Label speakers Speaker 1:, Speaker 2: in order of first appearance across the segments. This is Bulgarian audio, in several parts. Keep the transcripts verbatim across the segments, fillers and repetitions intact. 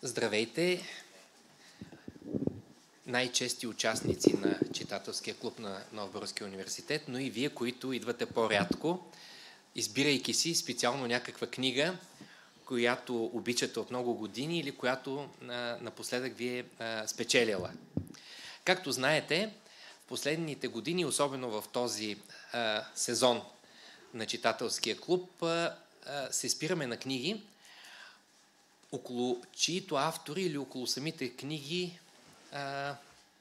Speaker 1: Здравейте, най-чести участници на читателския клуб на Новоборския университет, но и вие, които идвате по-рядко, избирайки си специално някаква книга, която обичате от много години или която а, напоследък ви е а, спечелила. Както знаете, в последните години, особено в този а, сезон на читателския клуб, а, а, се спираме на книги, около чието автори или около самите книги, а,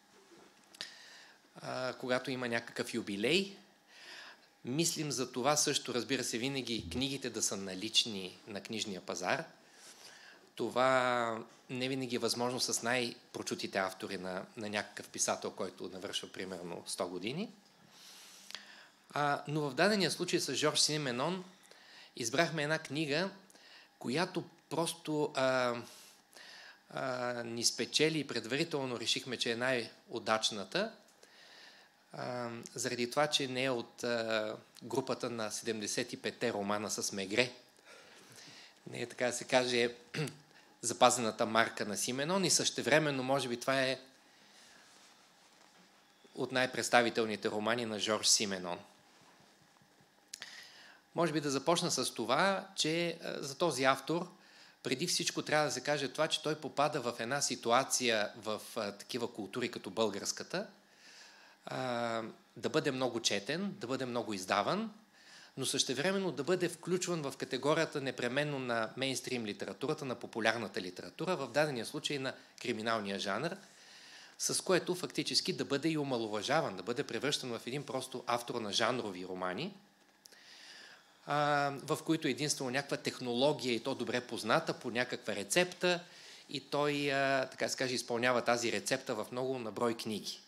Speaker 1: а, когато има някакъв юбилей, мислим за това също, разбира се, винаги книгите да са налични на книжния пазар. Това не винаги е възможно с най-прочутите автори на, на някакъв писател, който навършва примерно сто години. А, но в дадения случай с Жорж Сименон избрахме една книга, която просто а, а, ни спечели и предварително решихме, че е най-удачната, а, заради това, че не е от а, групата на седемдесет и петте романа с Мегре. Не е, така да се каже, запазената марка на Сименон и същевременно, може би, това е от най-представителните романи на Жорж Сименон. Може би да започна с това, че за този автор преди всичко трябва да се каже това, че той попада в една ситуация в а, такива култури като българската, а, да бъде много четен, да бъде много издаван, но същевременно да бъде включван в категорията непременно на мейнстрим литературата, на популярната литература, в дадения случай на криминалния жанр, с което фактически да бъде и омаловажаван, да бъде превръщан в един просто автор на жанрови романи, в които единствено някаква технология и то добре позната по някаква рецепта и той, така се каже, изпълнява тази рецепта в много наброй книги.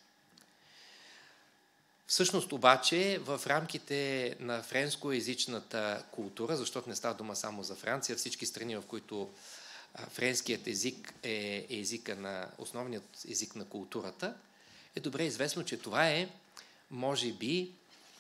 Speaker 1: Всъщност обаче в рамките на френскоезичната култура, защото не става дума само за Франция, всички страни, в които френският език е езика на, основният език на културата, е добре известно, че това е, може би,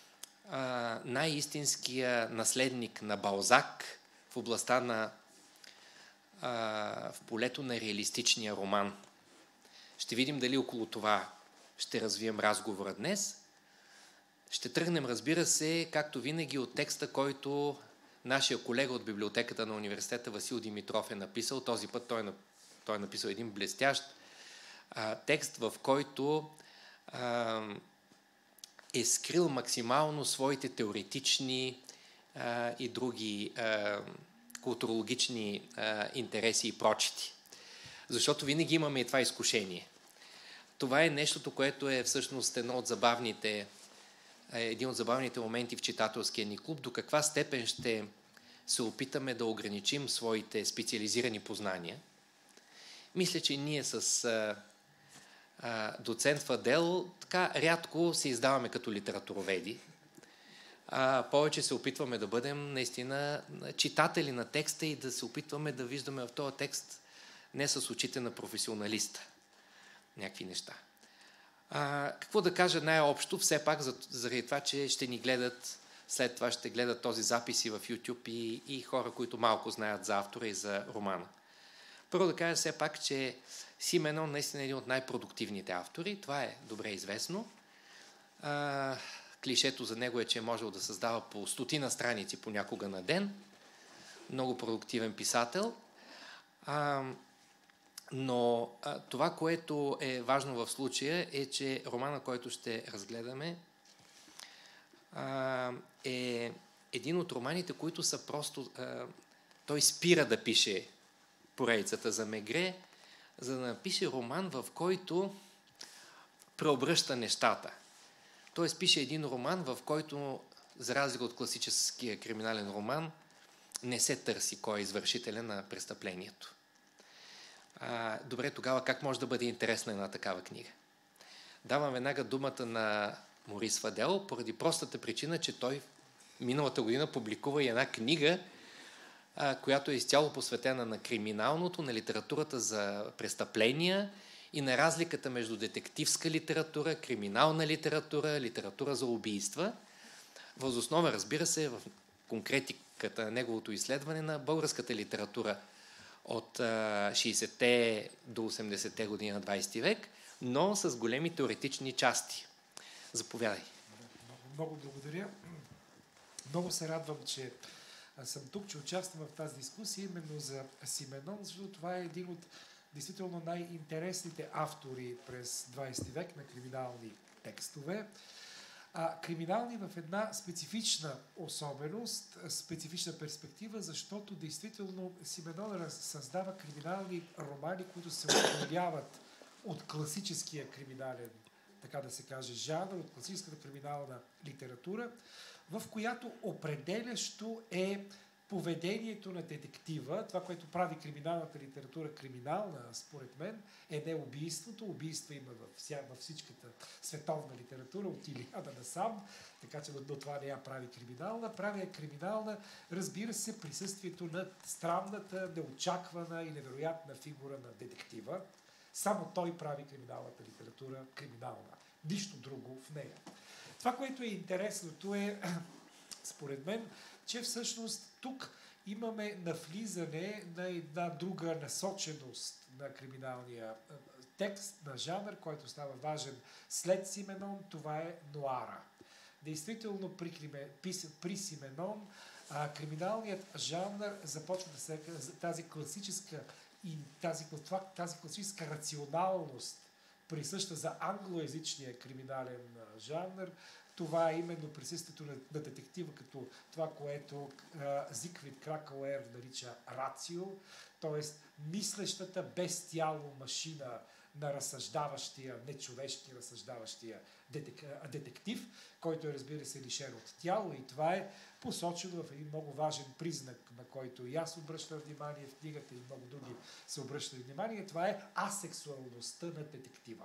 Speaker 1: най-истинския наследник на Балзак в областта на а, в полето на реалистичния роман. Ще видим дали около това ще развием разговора днес. Ще тръгнем, разбира се, както винаги, от текста, който нашия колега от библиотеката на университета Васил Димитров е написал. Този път той е, той е написал един блестящ а, текст, в който а, е скрил максимално своите теоретични а, и други а, културологични а, интереси и прочити. Защото винаги имаме и това изкушение. Това е нещото, което е всъщност едно от забавните, един от забавните моменти в читателския ни клуб. До каква степен ще се опитаме да ограничим своите специализирани познания. Мисля, че ние с а, доцент Фадел така рядко се издаваме като литературоведи. А, повече се опитваме да бъдем наистина читатели на текста и да се опитваме да виждаме в този текст не с очите на професионалиста някакви неща. А, какво да кажа най-общо, все пак заради това, че ще ни гледат, след това ще гледат този запис и в YouTube и, и хора, които малко знаят за автора и за романа. Първо да кажа все пак, че Сименон наистина е един от най-продуктивните автори. Това е добре известно. А, клишето за него е, че е можел да създава по стотина страници понякога на ден. Много продуктивен писател. А, но а, това, което е важно в случая, е, че романа, който ще разгледаме, а, е един от романите, които са просто... А, той спира да пише поредицата за Мегре, за да напише роман, в който преобръща нещата. Тоест пише един роман, в който, за разлика от класическия криминален роман, не се търси кой е извършителя на престъплението. А, добре, тогава как може да бъде интересна една такава книга? Давам веднага думата на Морис Фадел, поради простата причина, че той миналата година публикува и една книга, която е изцяло посветена на криминалното, на литературата за престъпления и на разликата между детективска литература, криминална литература, литература за убийства. Въз основа, разбира се, в конкретиката на неговото изследване на българската литература от а, шейсетте до осемдесетте години на двадесети век, но с големи теоретични части. Заповядай.
Speaker 2: Много, много благодаря. Много се радвам, че съм тук, че участвам в тази дискусия именно за Сименон, защото това е един от действително най-интересните автори през двадесети век на криминални текстове. А, криминални в една специфична особеност, специфична перспектива, защото действително Сименон създава криминални романи, които се отделяват от класическия криминален, така да се каже, жанр, от класическата криминална литература, в която определящо е поведението на детектива. Това, което прави криминалната литература криминална, според мен, е не убийството. Убийства има във, вся, във всичката световна литература, от Илиада насам, така че до това не я прави криминална. Прави я криминална, разбира се, присъствието на странната, неочаквана и невероятна фигура на детектива. Само той прави криминалната литература криминална. Нищо друго в нея. Това, което е интересното е, според мен, че всъщност тук имаме навлизане на една друга насоченост на криминалния текст, на жанр, който става важен след Сименон, това е нуара. Действително при, при Сименон а, криминалният жанр започва да се тази класическа и тази, тази класическа рационалност, присъща за англоязичния криминален жанр. Това е именно присъствието на, на детектива като това, което а, Зигфрид Кракауер нарича рацио, т.е. мислещата без тяло машина на разсъждаващия, нечовешки разсъждаващия детек, детектив, който е, разбира се, лишен от тяло, и това е посочено в един много важен признак, на който и аз обръщам внимание в книгата, и много други се обръщат внимание. Това е асексуалността на детектива.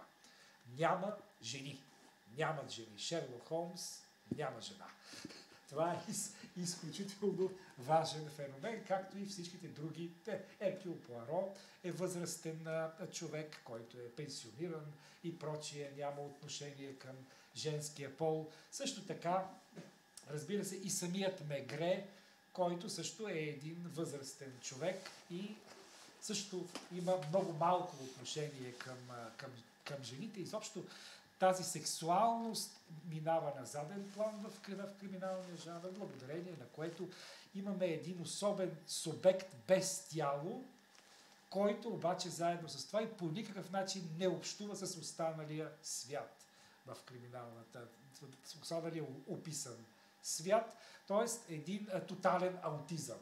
Speaker 2: Няма жени. Нямат жени. Шерлок Холмс няма жена. Това е из, изключително важен феномен, както и всичките други. Еркюл Пуаро е възрастен човек, който е пенсиониран и прочие, няма отношение към женския пол. Също така, разбира се, и самият Мегре, който също е един възрастен човек и също има много малко отношение към, към, към жените. Изобщо тази сексуалност минава на заден план в, в криминалния жанр, благодарение на което имаме един особен субект без тяло, който обаче заедно с това и по никакъв начин не общува с останалия свят в криминалната, с останалия описан свят, т.е. един а, тотален аутизъм.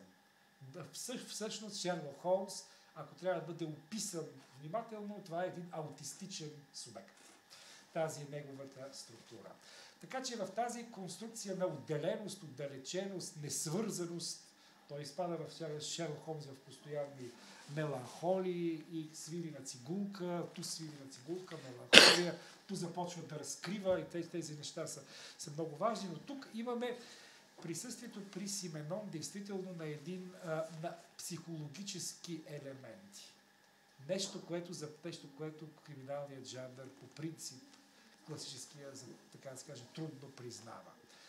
Speaker 2: Всъщност Шерлок Холмс, ако трябва да бъде описан внимателно, това е един аутистичен субект. Тази е неговата структура. Така че в тази конструкция на отделеност, отдалеченост, несвързаност, той изпада в Шерлок Холмс в постоянни меланхолии и свири на цигулка, ту свири на цигулка, меланхолия, ту започва да разкрива и тези, тези неща са, са много важни. Но тук имаме присъствието при Сименон действително на един а, на психологически елементи. Нещо, което за нещо, което криминалният жанр по принцип класическия, за, така да се каже, трудно признава.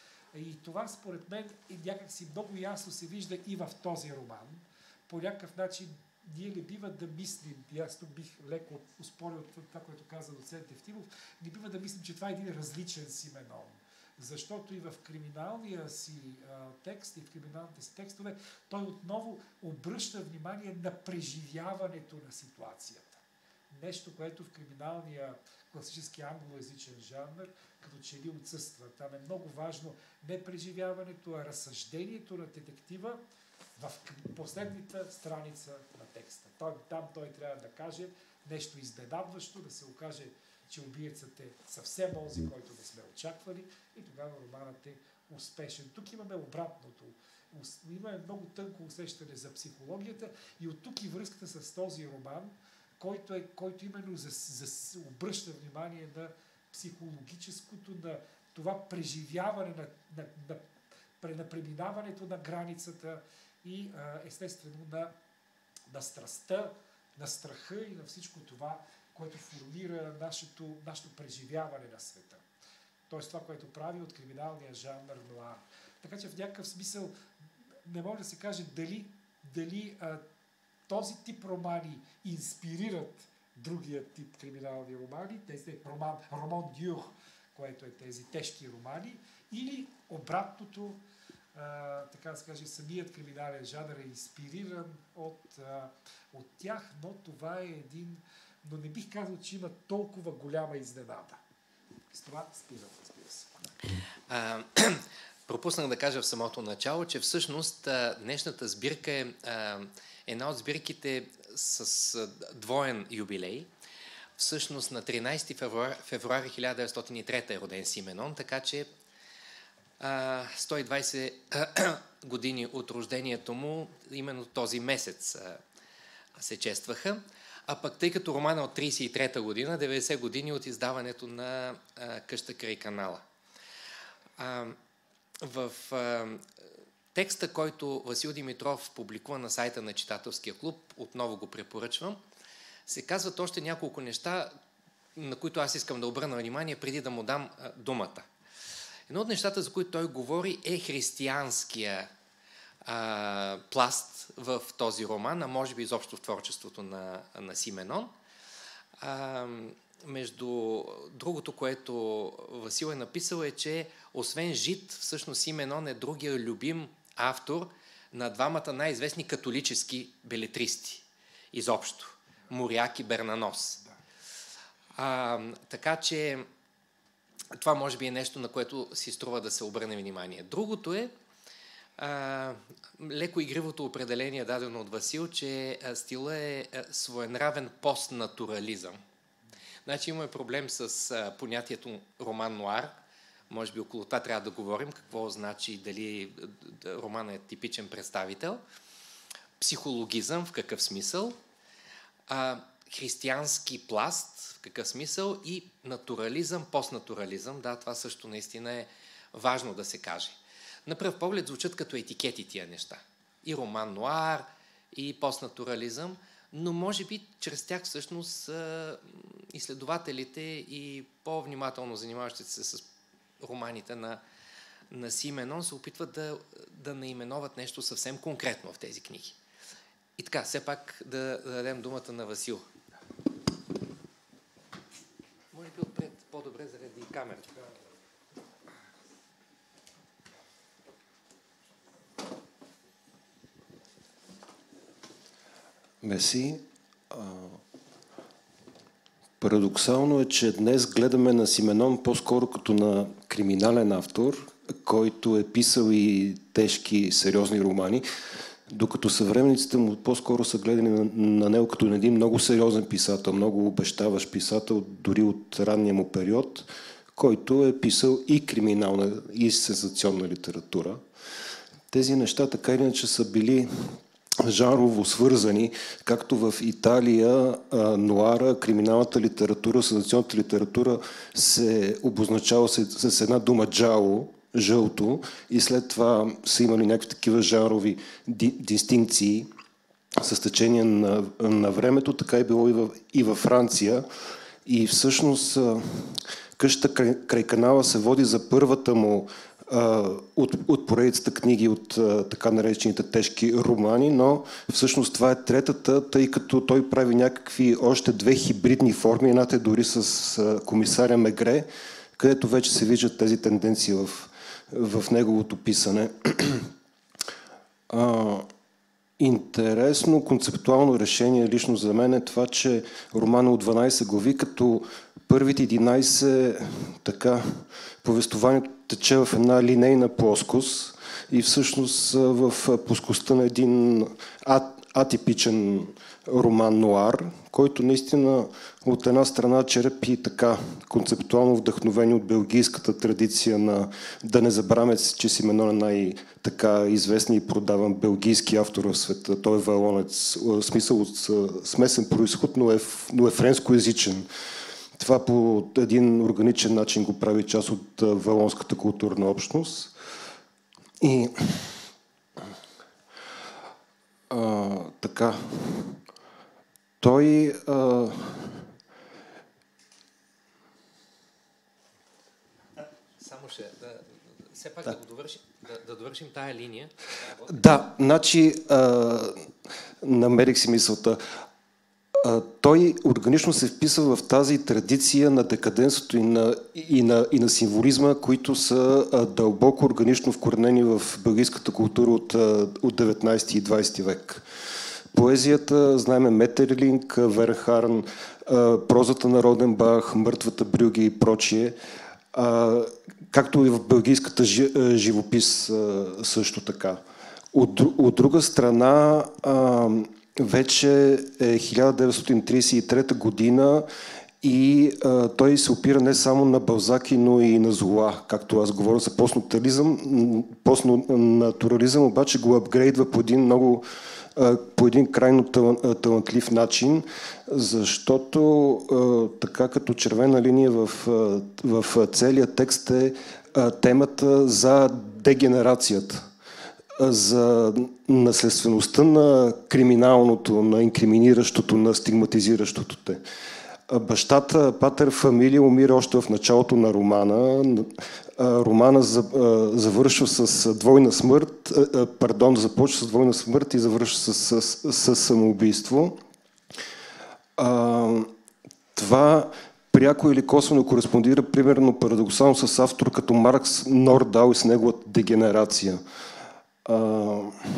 Speaker 2: И това според мен е някакси много ясно се вижда и в този роман. По някакъв начин ние не бива да мислим, и аз тук бих леко успорил това, което каза доцент Евтимов, не бива да мислим, че това е един различен Сименон. Защото и в криминалния си а, текст, и в криминалните си текстове, той отново обръща внимание на преживяването на ситуацията. Нещо, което в криминалния класически англоязичен жанр като че ли отсъства. Там е много важно не преживяването, а разсъждението на детектива в последната страница на текста. Той, там той трябва да каже нещо изненадващо, да се окаже, че убиецът е съвсем онзи, който не сме очаквали, и тогава романът е успешен. Тук имаме обратното. Имаме много тънко усещане за психологията и от тук и връзката с този роман, който, е, който именно за, за, обръща внимание на психологическото, на това преживяване, на, на, на, на преминаването на границата и а, естествено на, на страстта, на страха и на всичко това, което формира нашето, нашето преживяване на света. Тоест това, което прави от криминалния жанр нуар. Така че в някакъв смисъл не може да се каже дали, дали а, този тип романи инспирират другия тип криминални романи, тези роман, роман дюр, което е тези тежки романи, или обратното, а, така да се каже, самият криминален жанр е инспириран от, а, от тях, но това е един, но не бих казал, че има толкова голяма изненада. С това спирам, разбира се.
Speaker 1: А, пропуснах да кажа в самото начало, че всъщност а, днешната сбирка е а, една от сбирките с а, двоен юбилей. Всъщност на тринайсети февруари хиляда деветстотин и трета е роден Сименон, така че а, сто и двайсет а, години от рождението му именно този месец а, се честваха. А пък тъй като романа е от трийсет и трета година, деветдесет години от издаването на а, Къща край канала. А, в а, текста, който Васил Димитров публикува на сайта на Читателския клуб, отново го препоръчвам, се казват още няколко неща, на които аз искам да обърна внимание, преди да му дам а, думата. Едно от нещата, за които той говори, е християнския а, пласт в този роман, а може би изобщо в творчеството на, на Сименон. А, между другото, което Васил е написал, е, че освен Жид, всъщност Сименон е другия любим автор на двамата най-известни католически белетристи. Изобщо. Моряк и Бернанос. А, така че това може би е нещо, на което си струва да се обърне внимание. Другото е а, леко игривото определение, дадено от Васил, че стила е своенравен постнатурализъм. Значи имаме проблем с а, понятието роман нуар. Може би около това трябва да говорим, какво значи, дали роман е типичен представител. Психологизъм, в какъв смисъл. А, християнски пласт, в какъв смисъл, и натурализъм, постнатурализъм. Да, това също наистина е важно да се каже. На пръв поглед звучат като етикети тия неща. И роман нуар, и постнатурализъм, но може би чрез тях всъщност изследователите и по-внимателно занимаващите се с романите на, на Сименон се опитват да, да наименоват нещо съвсем конкретно в тези книги. И така, все пак да, да дадем думата на Васил. Може би отпред по-добре заради камерата.
Speaker 3: Мерси. Парадоксално е, че днес гледаме на Сименон по-скоро като на криминален автор, който е писал и тежки, сериозни романи, докато съвременниците му по-скоро са гледани на, на него като на един много сериозен писател, много обещаващ писател, дори от ранния му период, който е писал и криминална, и сенсационна литература. Тези неща така или иначе са били жанрово свързани, както в Италия нуара, криминалната литература, сензационната литература се обозначава с, с една дума джао, жълто, и след това са имали някакви такива жанрови ди, дистинкции с течение на, на времето, така е било и, в, и във Франция. И всъщност Къща край, край канала се води за първата му От, от поредицата книги от а, така наречените тежки романи, но всъщност това е третата, тъй като той прави някакви още две хибридни форми, едната е дори с а, комисаря Мегре, където вече се виждат тези тенденции в, в неговото писане. А, интересно концептуално решение лично за мен е това, че роман е от дванайсет глави, като първите единайсет така повествованието тече в една линейна плоскост и всъщност в плоскостта на един атипичен роман нуар, който наистина от една страна черпи така концептуално вдъхновение от белгийската традиция на, да не забравяме, че Сименон е най-така известен и продаван белгийски автор в света. Той е валонец, в смисъл от смесен произход, но е, но е френскоязичен. Това по един органичен начин го прави част от валонската културна общност. И а, така, той а,
Speaker 1: Само ще, да, все пак да, да го довършим, да, да довършим тая линия.
Speaker 3: Да, значи а, намерих си мисълта. Той органично се вписва в тази традиция на декаденството и на, и на, и на символизма, които са дълбоко органично вкоренени в белгийската култура от, от деветнайсети и двайсети век. Поезията, знаеме Метерлинг, Верхарн, прозата на Роденбах, Мъртвата Брюге и прочие, както и в белгийската живопис също така. От, от друга страна, вече е хиляда деветстотин трийсет и трета година и а, той се опира не само на Балзаки, но и на Зола, както аз говоря за постнатурализъм. Постнатурализъм обаче го апгрейдва по един много, а, по един крайно талантлив начин, защото а, така като червена линия в, в целия текст е а, темата за дегенерацията, за наследствеността на криминалното, на инкриминиращото, на стигматизиращото те. Бащата, патер Фамилия, умира още в началото на романа. Романа завършва с двойна смърт, пардон, започва с двойна смърт и завършва с, с, с самоубийство. Това пряко или косвено кореспондира примерно парадоксално с автор като Маркс Нордау и с неговата дегенерация. Uh,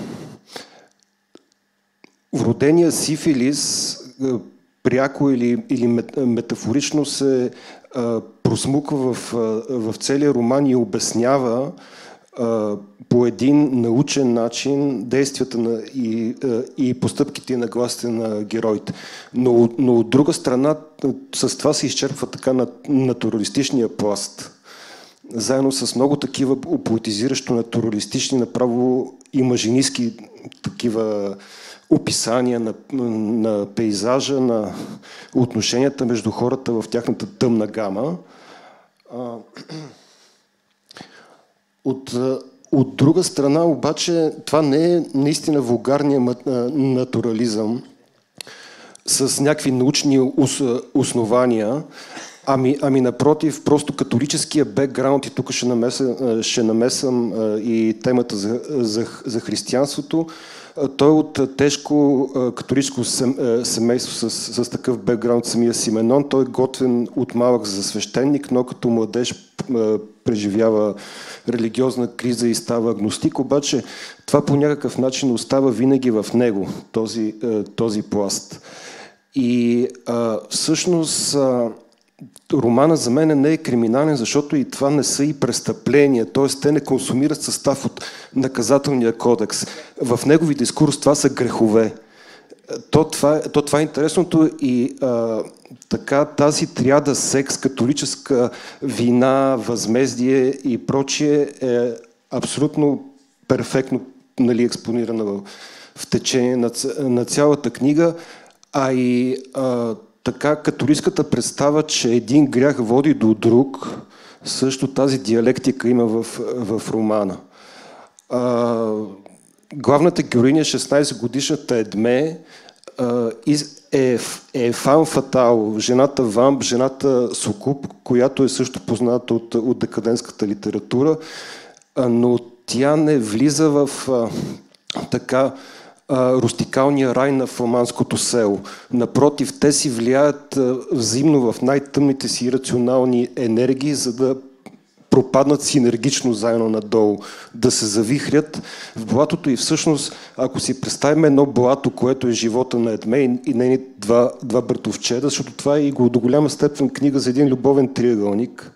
Speaker 3: вродения сифилис пряко или, или метафорично се uh, просмуква в, uh, в целия роман и обяснява uh, по един научен начин действията на, и, uh, и постъпките и нагласите на героите. Но, но от друга страна с това се изчерпва така на натуралистичния пласт. Заедно с много такива поетизиращо натуралистични, направо имажинистки такива описания на, на пейзажа, на отношенията между хората в тяхната тъмна гама. От, от друга страна обаче това не е наистина вулгарния натурализъм с някакви научни основания, Ами, ами напротив, просто католическия бекграунд, и тук ще, намеса, ще намесам а, и темата за, за, за християнството, а, той е от тежко а, католическо семейство с, с такъв бекграунд, самия Сименон. Той е готвен от малък за свещеник, но като младеж а, преживява религиозна криза и става агностик, обаче това по някакъв начин остава винаги в него, този, а, този пласт. И а, всъщност а, романа за мен не е криминален, защото и това не са и престъпления, т.е. те не консумират състав от наказателния кодекс. В негови дискурс това са грехове. То това, то това е интересното и а, така тази триада секс, католическа вина, възмездие и прочие е абсолютно перфектно, нали, експонирана в, в течение на, на цялата книга, а и а, така католическата представа, че един грях води до друг, също тази диалектика има в, в романа. А, главната героиня, шестнайсет годишната Едме, а, е, е фан фатал, жената Вамп, жената Сокуп, която е също позната от, от декадентската литература, а, но тя не влиза в а, така рустикалния рай на фламандското село. Напротив, те си влияят взаимно в най-тъмните си рационални енергии, за да пропаднат синергично заедно надолу, да се завихрят в блатото и всъщност, ако си представим едно блато, което е живота на Едме и нейни два, два братовчеда, защото това е и до голяма степен книга за един любовен триъгълник,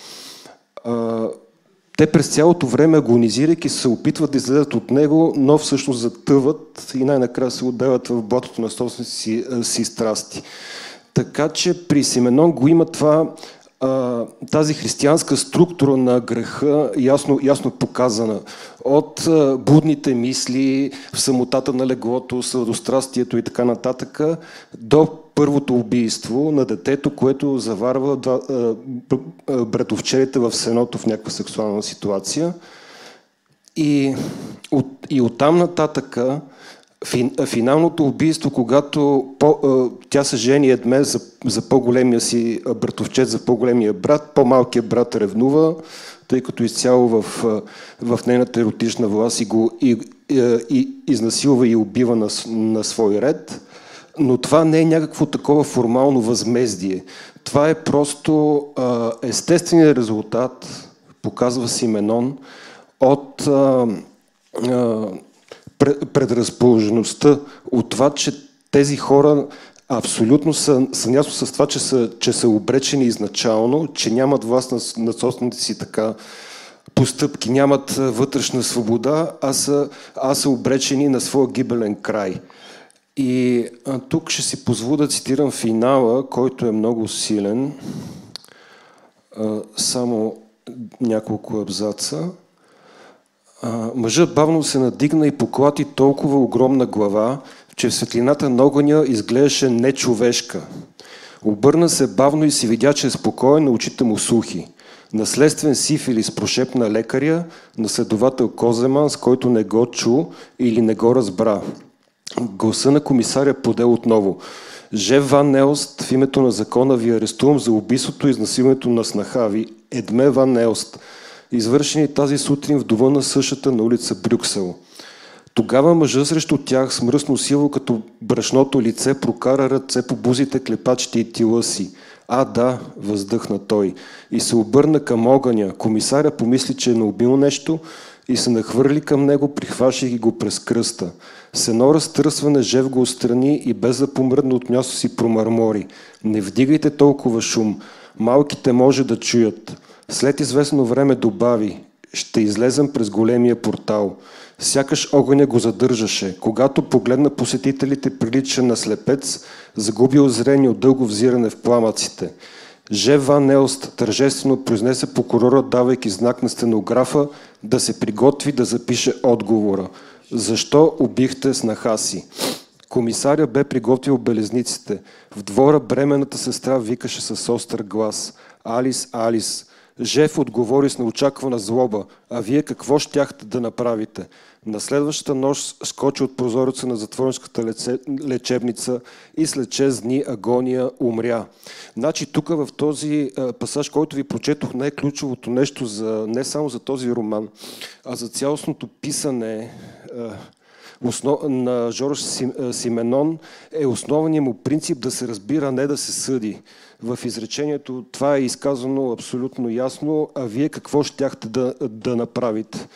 Speaker 3: те през цялото време, агонизирайки, се опитват да излезат от него, но всъщност затъват и най-накрая се отделят в блатото на собствените си, си страсти. Така че при Сименон го има това, тази християнска структура на греха ясно, ясно показана. От будните мисли, в самотата на леглото, сладострастието и така нататък, до първото убийство на детето, което заварва два, братовчерите в сеното в някаква сексуална ситуация. И, от, и оттам нататък финалното убийство, когато по, тя се жени Едме за, за по-големия си братовчет, за по-големия брат, по-малкият брат ревнува, тъй като изцяло в, в нейната еротична власт и го, и, и изнасилва и убива на, на свой ред, но това не е някакво такова формално възмездие. Това е просто а, естественият резултат, показва Сименон, от а, а, предразположеността, от това, че тези хора абсолютно са, са ясно с това, че са, че са обречени изначално, че нямат власт на, на собствените си така постъпки, нямат вътрешна свобода, а са, а са обречени на своя гибелен край. И а, тук ще си позволя да цитирам финала, който е много силен. А, само няколко абзаца. А, мъжът бавно се надигна и поклати толкова огромна глава, че в светлината на огъня изглеждаше нечовешка. Обърна се бавно и си видя, че е спокоен, на очите му сухи. Наследствен сифилис, прошепна лекаря, на следовател Коземан, с който не го чу или не го разбра. Гласа на комисаря поде отново. Жев Ван Елст, в името на закона ви арестувам за убийството и изнасилването на снаха ви, Едме Ван Елст, извършени тази сутрин в дома на същата на улица Брюксел. Тогава мъжът срещу тях с мръсно сило като брашното лице прокара ръце по бузите, клепачите и тила си. А, да, въздъхна той и се обърна към огъня. Комисаря помисли, че е наубил нещо и се нахвърли към него, прихващайки го през кръста. С едно разтърсване Жев го отстрани и без да помръдне от място си промърмори. Не вдигайте толкова шум. Малките може да чуят. След известно време добави. Ще излезем през големия портал. Сякаш огъня го задържаше. Когато погледна посетителите, прилича на слепец, загубил зрение от дълго взиране в пламъците. Жев Ван Елст тържествено произнесе прокурора, давайки знак на стенографа да се приготви да запише отговора. Защо убихте снаха си? Комисаря бе приготвил белезниците. В двора бременната сестра викаше с остър глас. Алис, Алис. Жев отговори с неочаквана злоба. А вие какво щяхте да направите? На следващата нощ скочи от прозореца на затворническата лечебница и след шест дни агония умря. Значи тук в този пасаж, който ви прочетох, не е ключовото нещо за, не само за този роман, а за цялостното писане основ... на Жорж Сименон е основният му принцип да се разбира, не да се съди. В изречението това е изказано абсолютно ясно, а вие какво щяхте да, да направите?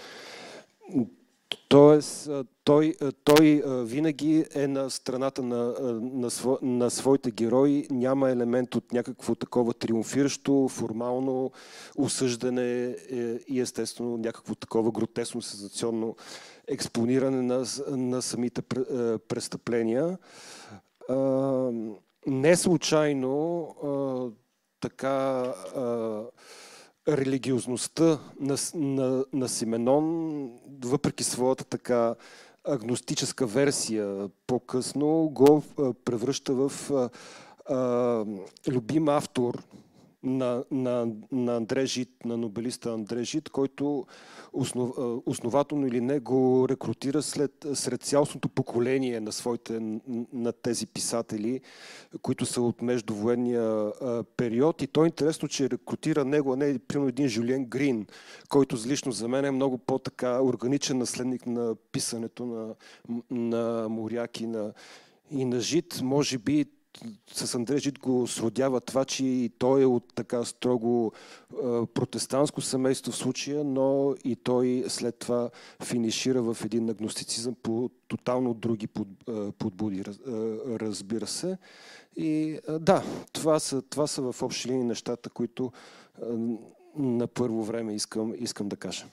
Speaker 3: Тоест, той, той винаги е на страната на, на, сво, на своите герои, няма елемент от някакво такова триумфиращо, формално осъждане и естествено някакво такова гротесно, сензационно експониране на, на самите престъпления. Не случайно така религиозността на, на, на Сименон, въпреки своята така агностическа версия по-късно, го превръща в а, а, любим автор на, на, на Андре Жид, на нобелиста Андре Жид, който основ, основателно или не го рекрутира след, сред цялостното поколение на, своите, на тези писатели, които са от междувоенния а, период. И то е интересно, че рекрутира него, а не примерно един Жюлиен Грин, който лично за мен е много по-така органичен наследник на писането на, на Моряк и на, и на Жид. Може би с Андре Жид го сродява това, че и той е от така строго е, протестантско семейство в случая, но и той след това финишира в един агностицизъм по тотално други под, е, подбуди, е, разбира се. И е, да, това са, това са в общи линии нещата, които е, на първо време искам, искам да кажа.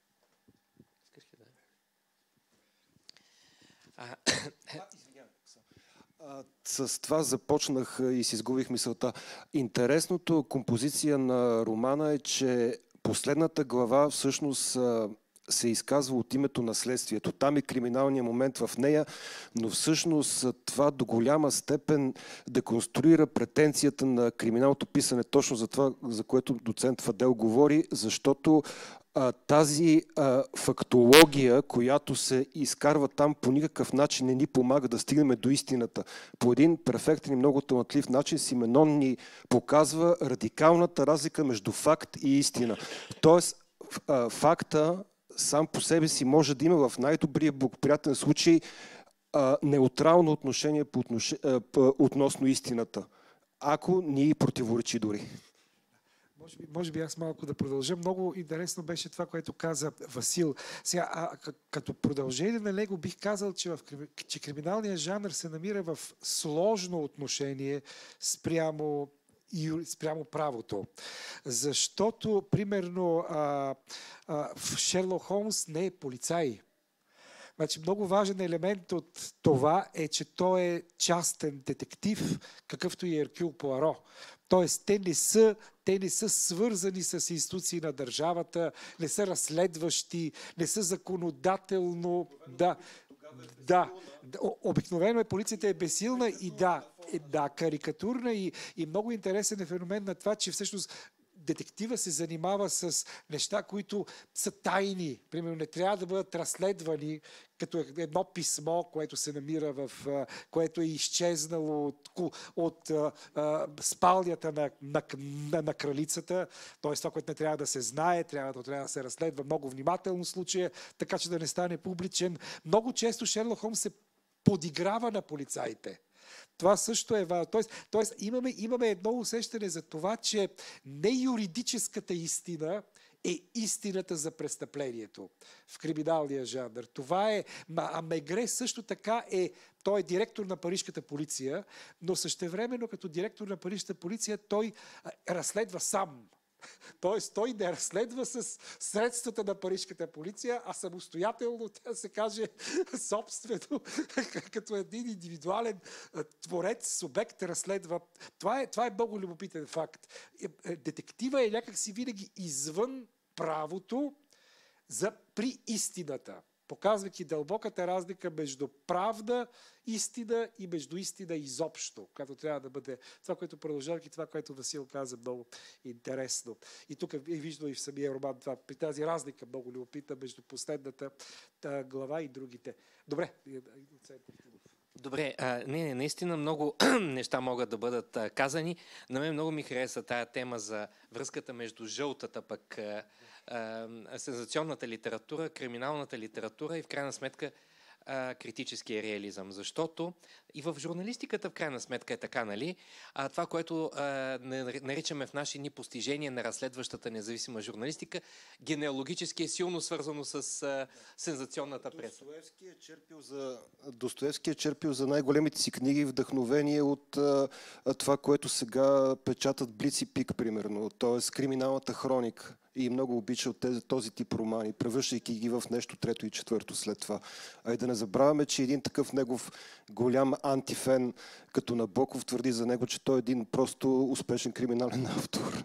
Speaker 3: С това започнах и си изгубих мисълта. Интересното композиция на романа е, че последната глава всъщност се изказва от името на следствието. Там е криминалният момент в нея, но всъщност това до голяма степен деконструира претенцията на криминалното писане, точно за това, за което доцент Фадел говори, защото а, тази а, фактология, която се изкарва там, по никакъв начин не ни помага да стигнем до истината. По един перфектен и много талантлив начин Сименон ни показва радикалната разлика между факт и истина. Тоест, а, факта сам по себе си може да има в най-добрия благоприятен случай а, неутрално отношение по отнош... а, по, относно истината, ако ни противоречи дори.
Speaker 2: Може би, може би аз малко да продължа. Много интересно беше това, което каза Васил. Сега, а, като продължение на него бих казал, че, в, че криминалният жанр се намира в сложно отношение спрямо, спрямо правото. Защото, примерно, а, а, в Шерлок Холмс не е полицай. Значи, много важен елемент от това е, че той е частен детектив, какъвто и Еркюл Пуаро. Тоест, те не са, те не са свързани с институции на държавата, не са разследващи, не са законодателно... Да, да, обикновено е, полицията е безсилна и да, е, да карикатурна и, и много интересен е феномен на това, че всъщност детектива се занимава с неща, които са тайни. Примерно не трябва да бъдат разследвани, като едно писмо, което се намира в... което е изчезнало от, от а, а, спалнята на, на, на, на кралицата. Т.е. това, което не трябва да се знае, трябва, трябва да се разследва много внимателно случая, така че да не стане публичен. Много често Шерлок Холмс се подиграва на полицаите. Това също е важно. Тоест, тоест имаме, имаме едно усещане за това, че не юридическата истина е истината за престъплението в криминалния жанр. Това е... А Мегре също така е... Той е директор на парижката полиция, но същевременно като директор на парижката полиция той разследва сам. Тоест, той не разследва с средствата на парижката полиция, а самостоятелно, тя се каже, собствено, като един индивидуален творец, субект разследва. Това е, това е много любопитен факт. Детектива е някакси винаги извън правото за при истината, показвайки дълбоката разлика между правда, истина и между истина изобщо, която трябва да бъде това, което продължавайки това, което Васил каза, много интересно. И тук е виждано и в самия роман това, при тази разлика много любопитна между последната глава и другите. Добре.
Speaker 1: Добре, а, не, не, наистина много неща могат да бъдат а, казани. На мен много ми хареса тая тема за връзката между жълтата пък а, а, сензационната литература, криминалната литература и в крайна сметка а, критическия реализъм. Защото и в журналистиката в крайна сметка е така, нали? А, това, което а, наричаме в наши ни постижения на разследващата независима журналистика, генеалогически е силно свързано с а, сензационната преса.
Speaker 3: Достоевски е черпил за, Достоевски е черпил за най-големите си книги вдъхновение от а, това, което сега печатат Блиц и Пик, примерно. Т.е. криминалната хроника. И много обичал тези, този тип романи, превръщайки ги в нещо трето и четвърто след това. А и да не забравяме, че един такъв негов голям антифен, като Набоков, твърди за него, че той е един просто успешен криминален автор.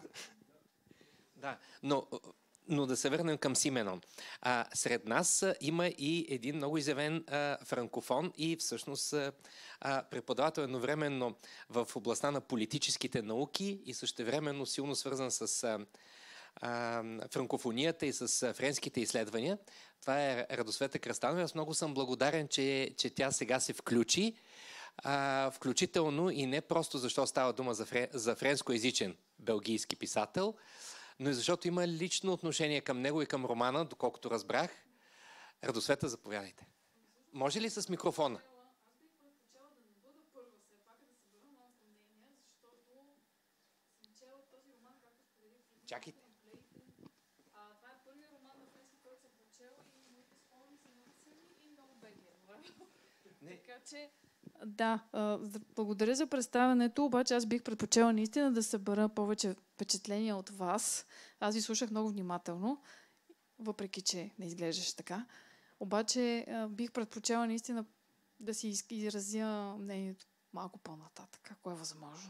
Speaker 1: Да, но, но да се върнем към Сименон. А, сред нас а, има и един много изявен а, франкофон и всъщност а, преподавател едновременно в областта на политическите науки и същевременно силно свързан с а, а, франкофонията и с френските изследвания. Това е Радосвета Кръстанова. Аз много съм благодарен, че, че тя сега се включи. А, включително и не просто защото става дума за, френ, за френскоязичен белгийски писател, но и защото има лично отношение към него и към романа, доколкото разбрах. Радосвета, заповядайте. Може ли с микрофона?
Speaker 4: Аз бих предпочела да не бъда първа, все пак да се бъда малко мнение, защото съм чела този роман, както споделих.
Speaker 1: Чакайте.
Speaker 4: А, това е първият роман на френски, който съм прочела и моите спомени са написани и много беги едновременно. Така че, да, благодаря за представянето, обаче аз бих предпочела наистина да събера повече впечатления от вас. Аз ви слушах много внимателно, въпреки че не изглеждаш така. Обаче бих предпочела наистина да си изразя мнението малко по-нататък, ако е възможно.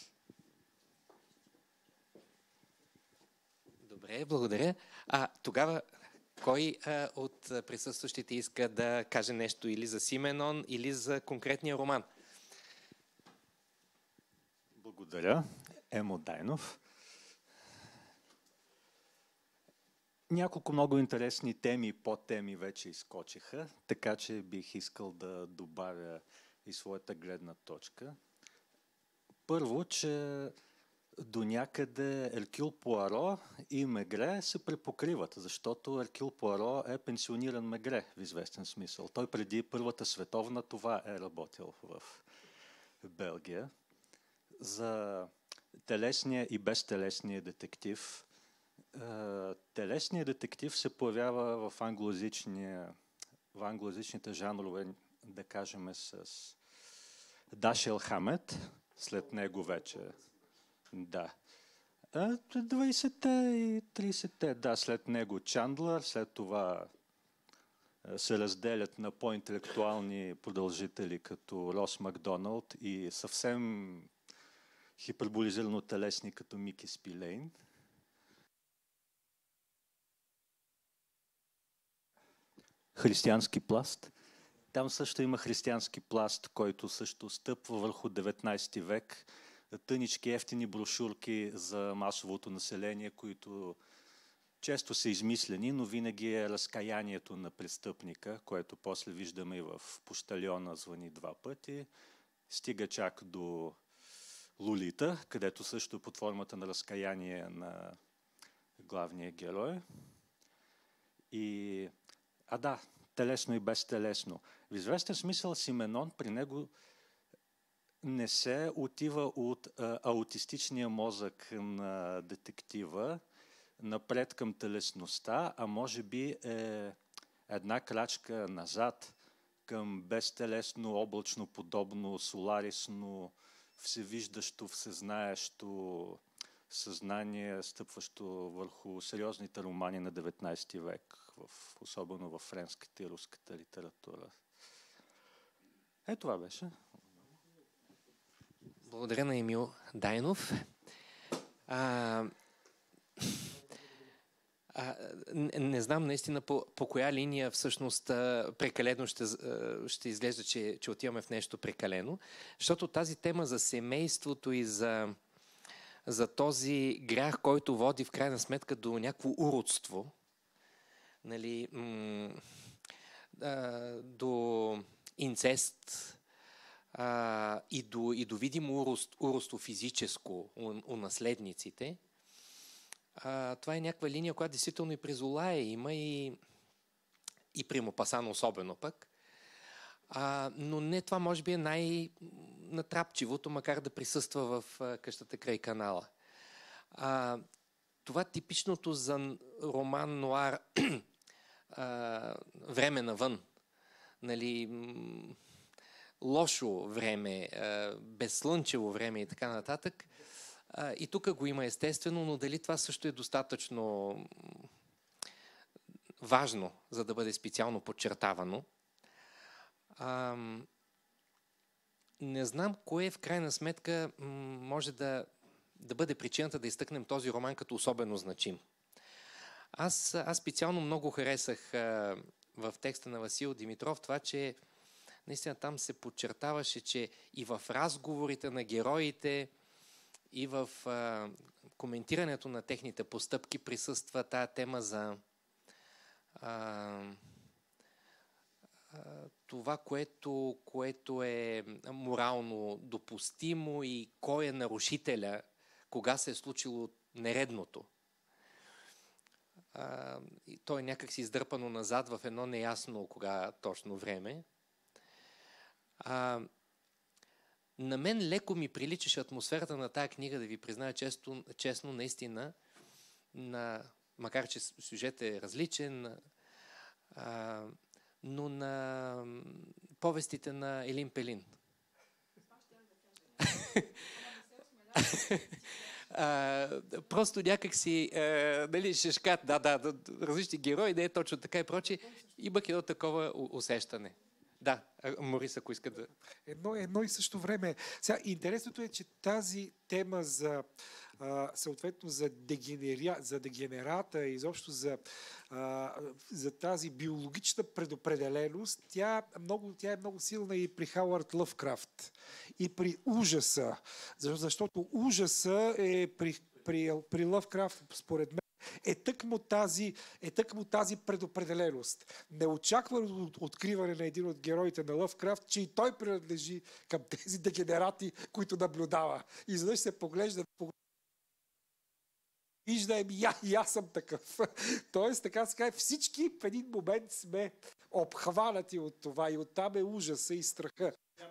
Speaker 1: Добре, благодаря. А тогава кой а, от присъстващите иска да каже нещо или за Сименон, или за конкретния роман?
Speaker 5: Благодаря. Емо Дайнов. Няколко много интересни теми и подтеми вече изкочиха, така че бих искал да добавя и своята гледна точка. Първо, че до някъде Еркюл Пуаро и Мегре се препокриват, защото Еркюл Пуаро е пенсиониран Мегре в известен смисъл. Той преди Първата световна това е работил в Белгия. За телесния и безтелесния детектив. Телесният детектив се появява в англоязичния, в англоязичните жанрове, да кажем, с Дашел Хамет, след него вече. Да. двайсетте и трийсетте, да, след него Чандлър, след това се разделят на по-интелектуални продължители като Рос Макдоналд и съвсем хиперболизирано телесни като Мики Спилейн. Християнски пласт. Там също има християнски пласт, който също стъпва върху деветнайсети век. Тънички, ефтини брошурки за масовото население, които често са измислени, но винаги е разкаянието на престъпника, което после виждаме и в Пощальона звъни два пъти. Стига чак до Лолита, където също под формата на разкаяние на главния герой. И... А да, телесно и безтелесно. В известен смисъл Сименон при него не се отива от а, аутистичния мозък на детектива напред към телесността, а може би е една крачка назад към безтелесно, облачно подобно, соларисно, всевиждащо, всезнаещо съзнание, стъпващо върху сериозните романи на деветнайсети век, в, особено в френската и руската литература. Е, това беше.
Speaker 1: Благодаря на Емил Дайнов. А, а, не, не знам наистина по, по коя линия всъщност прекалено ще, ще изглежда, че, че отиваме в нещо прекалено, защото тази тема за семейството и за, за този грях, който води в крайна сметка до някакво уродство, нали, м- а, до инцест, Uh, и, до, и до видимо урост, уросто физическо у, у наследниците. Uh, това е някаква линия, която действително и при Золая има и, и при Мопасан особено пък. Uh, но не това може би е най-натрапчивото, макар да присъства в uh, къщата край канала. Uh, това типичното за роман нуар uh, време навън. Нали, лошо време, безслънчево време и така нататък. И тук го има естествено, но дали това също е достатъчно важно, за да бъде специално подчертавано. Не знам кое в крайна сметка може да, да бъде причината да изтъкнем този роман като особено значим. Аз, аз специално много харесах в текста на Васил Димитров това, че наистина там се подчертаваше, че и в разговорите на героите, и в а, коментирането на техните постъпки присъства тая тема за а, а, това, което, което е морално допустимо и кой е нарушителя, кога се е случило нередното. А, и то е някак си издърпано назад в едно неясно кога точно време. А, на мен леко ми приличаше атмосферата на тая книга, да ви призная често, честно, наистина, на, макар че сюжет е различен, а, но на повестите на Елин Пелин. А, просто някак си, а, нали, шешкат, да, да, да, различни герои, не е точно така и прочие, имах едно такова усещане. Да, Морис, ако иска да...
Speaker 2: Едно, едно и също време. Сега, интересното е, че тази тема за а, съответно за, дегенери... за дегенерата и изобщо за, а, за тази биологична предопределеност, тя, много, тя е много силна и при Хауърд Лъвкрафт. И при ужаса. Защото ужаса е при, при, при Лъвкрафт, според мен, е тъкмо тази, е тъкмо тази предопределеност. Неочаквано откриване на един от героите на Лъвкрафт, че и той принадлежи към тези дегенерати, които наблюдава. И изведнъж се поглежда вижда, еми, я, и аз съм такъв. Тоест, така се каже, всички в един момент сме обхванати от това и оттам е ужаса и страха.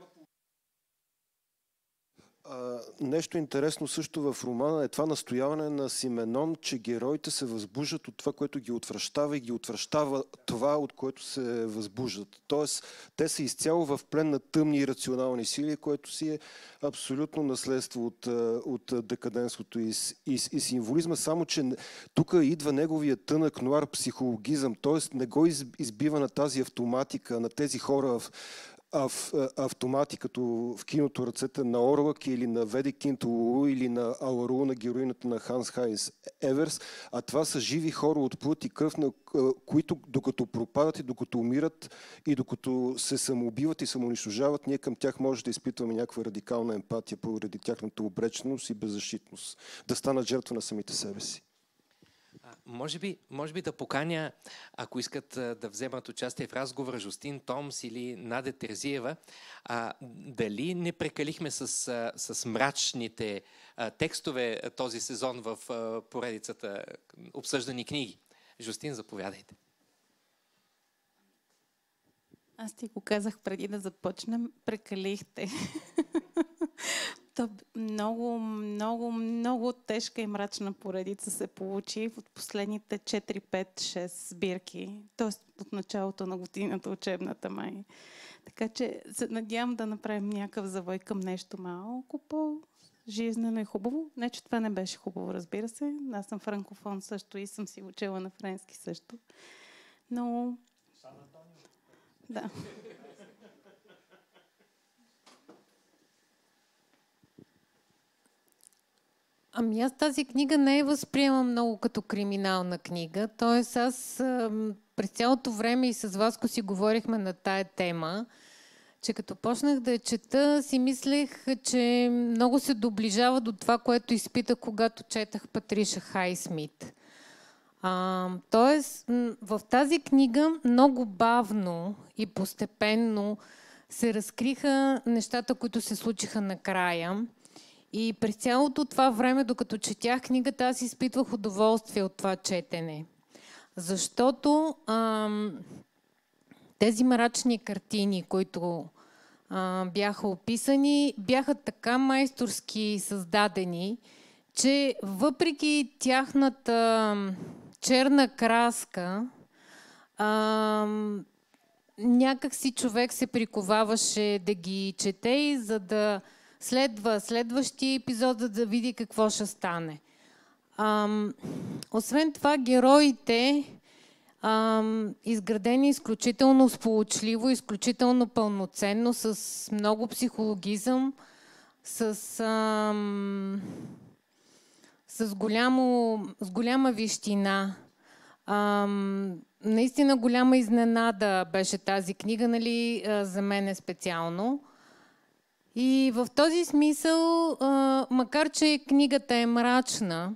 Speaker 3: А, нещо интересно също в романа е това настояване на Сименон, че героите се възбуждат от това, което ги отвращава и ги отвращава това, от което се възбуждат. Тоест, те са изцяло в плен на тъмни и рационални сили, което си е абсолютно наследство от, от декаденството и, и, и символизма, само че тук идва неговия тънък нуар психологизъм, т.е. не го избива на тази автоматика, на тези хора в автомати, като в киното ръцете на Орлък или на Ведекин Толу или на Алару, на героината на Ханс Хайнс Еверс, а това са живи хора от плът и кръв, на които докато пропадат и докато умират и докато се самоубиват и самоунищожават, ние към тях може да изпитваме някаква радикална емпатия поради тяхната обреченост и беззащитност, да станат жертва на самите себе си.
Speaker 1: Може би, може би да поканя, ако искат да вземат участие в разговора, Жустин Томс или Наде Терзиева, а, дали не прекалихме с, с мрачните а, текстове този сезон в а, поредицата обсъждани книги. Жустин, заповядайте.
Speaker 6: Аз ти го казах преди да започнем, прекалихте. То много, много, много тежка и мрачна поредица се получи от последните четири, пет, шест сбирки, т.е. от началото на годината учебната май. Така че се надявам да направим някакъв завой към нещо малко по-жизнено и хубаво. Не, че това не беше хубаво, разбира се. Аз съм франкофон също и съм си учила на френски също. Но... Да.
Speaker 7: Ами аз тази книга не я възприемам много като криминална книга. Тоест аз през цялото време и с Васко си говорихме на тая тема, че като почнах да я чета, си мислех, че много се доближава до това, което изпитах, когато четах Патриша Хайсмит. А, тоест в тази книга много бавно и постепенно се разкриха нещата, които се случиха накрая. И през цялото това време, докато четях книгата, аз изпитвах удоволствие от това четене. Защото ам, тези мрачни картини, които а, бяха описани, бяха така майсторски създадени, че въпреки тяхната черна краска, ам, някак си човек се приковаваше да ги чете и за да следва следващия епизод, за да види какво ще стане. Ам, освен това, героите, ам, изградени изключително сполучливо, изключително пълноценно, с много психологизъм, с, ам, с, голямо, с голяма вищина. Ам, наистина голяма изненада беше тази книга, нали, за мен е специално. И в този смисъл, а, макар че книгата е мрачна,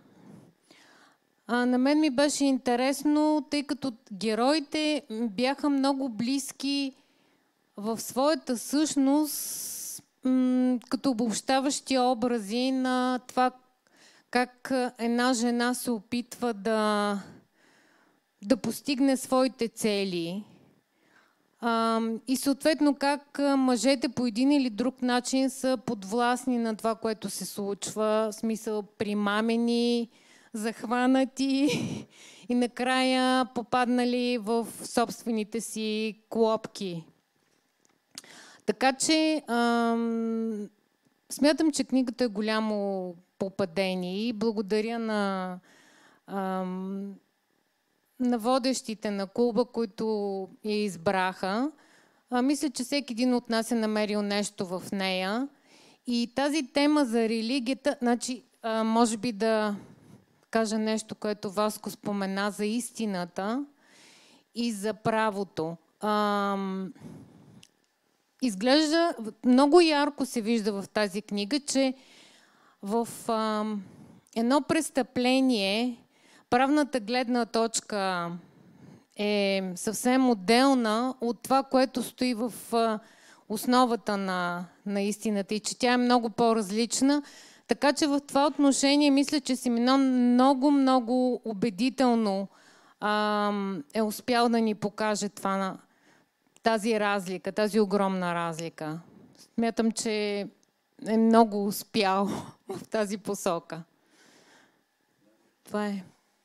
Speaker 7: а, на мен ми беше интересно, тъй като героите бяха много близки в своята същност, м- като обобщаващи образи на това как една жена се опитва да, да постигне своите цели. Uh, и съответно как мъжете по един или друг начин са подвластни на това, което се случва, в смисъл примамени, захванати и накрая попаднали в собствените си клопки. Така че uh, смятам, че книгата е голямо попадение и благодаря на uh, на водещите на клуба, които я избраха. А, мисля, че всеки един от нас е намерил нещо в нея. И тази тема за религията, значи, а, може би да кажа нещо, което Васко спомена за истината и за правото. А, изглежда, много ярко се вижда в тази книга, че в а, едно престъпление правната гледна точка е съвсем отделна от това, което стои в основата на, на истината и че тя е много по-различна. Така че в това отношение мисля, че Симеон много, много убедително а, е успял да ни покаже това, на, тази разлика, тази огромна разлика. Смятам, че е много успял в тази посока. Това е.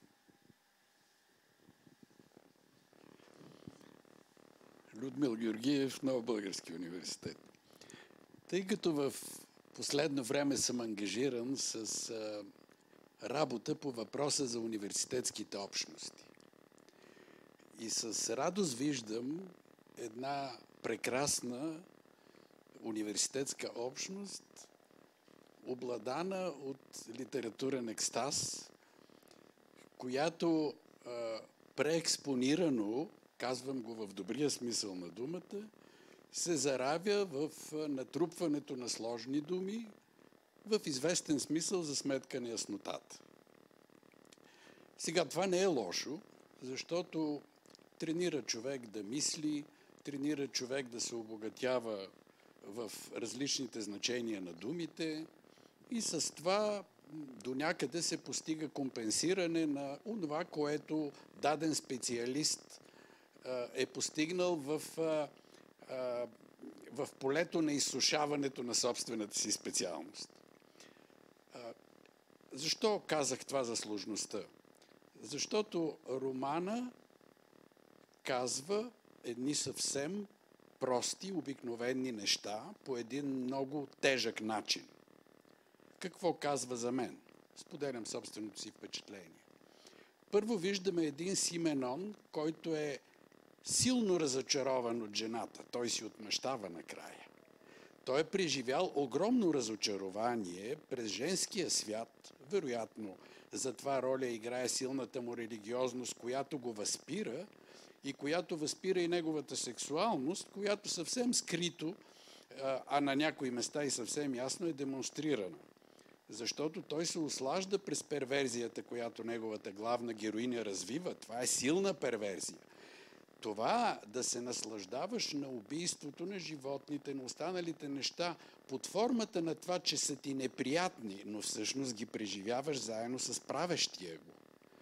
Speaker 8: Людмил Георгиев, Нов български университет. Тъй като в последно време съм ангажиран с а, работа по въпроса за университетските общности. И с радост виждам една прекрасна университетска общност, обладана от литературен екстаз, която а, преекспонирано, казвам го в добрия смисъл на думата, се заравя в натрупването на сложни думи, в известен смисъл за сметка на яснотата. Сега, това не е лошо, защото тренира човек да мисли, тренира човек да се обогатява в различните значения на думите и с това до някъде се постига компенсиране на онова, което даден специалист е постигнал в, в полето на изсушаването на собствената си специалност. Защо казах това за сложността? Защото романа казва едни съвсем прости, обикновени неща по един много тежък начин. Какво казва за мен? Споделям собственото си впечатление. Първо виждаме един Сименон, който е силно разочарован от жената. Той си отмъщава накрая. Той е преживял огромно разочарование през женския свят, вероятно за това роля играе силната му религиозност, която го възпира и която възпира и неговата сексуалност, която съвсем скрито, а на някои места и съвсем ясно е демонстрирана. Защото той се услажда през перверзията, която неговата главна героиня развива. Това е силна перверзия. Това да се наслаждаваш на убийството на животните, на останалите неща, под формата на това, че са ти неприятни, но всъщност ги преживяваш заедно с правещия го.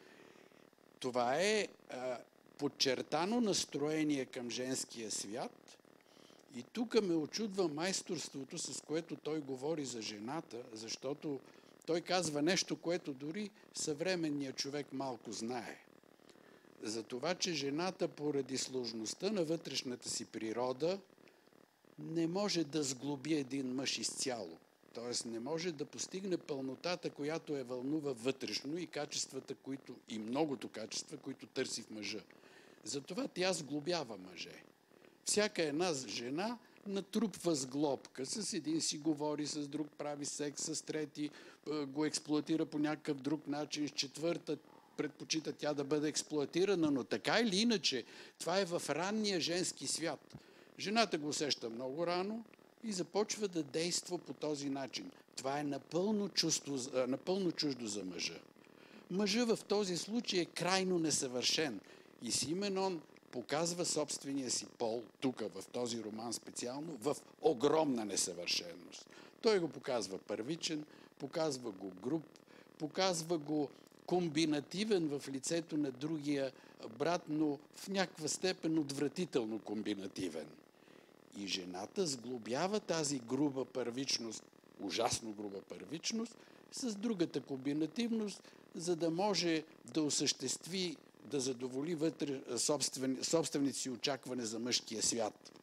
Speaker 8: Това е а, подчертано настроение към женския свят и тук ме очудва майсторството, с което той говори за жената, защото той казва нещо, което дори съвременният човек малко знае. За това, че жената поради сложността на вътрешната си природа не може да сглоби един мъж изцяло. Т.е. не може да постигне пълнотата, която е вълнува вътрешно и качествата, които, и многото качества, които търси в мъжа. Затова тя сглобява мъже. Всяка една жена натрупва сглобка. С един си говори, с друг прави секс, с трети го експлоатира по някакъв друг начин, с четвърта предпочита тя да бъде експлоатирана, но така или иначе, това е в ранния женски свят. Жената го усеща много рано и започва да действа по този начин. Това е напълно, чувство, напълно чуждо за мъжа. Мъжът в този случай е крайно несъвършен и Сименон показва собствения си пол, тук в този роман специално, в огромна несъвършенност. Той го показва първичен, показва го груб, показва го комбинативен в лицето на другия брат, но в някаква степен отвратително комбинативен. И жената сглобява тази груба първичност, ужасно груба първичност, с другата комбинативност, за да може да осъществи, да задоволи вътре собствен, собствените си очакване за мъжкия свят.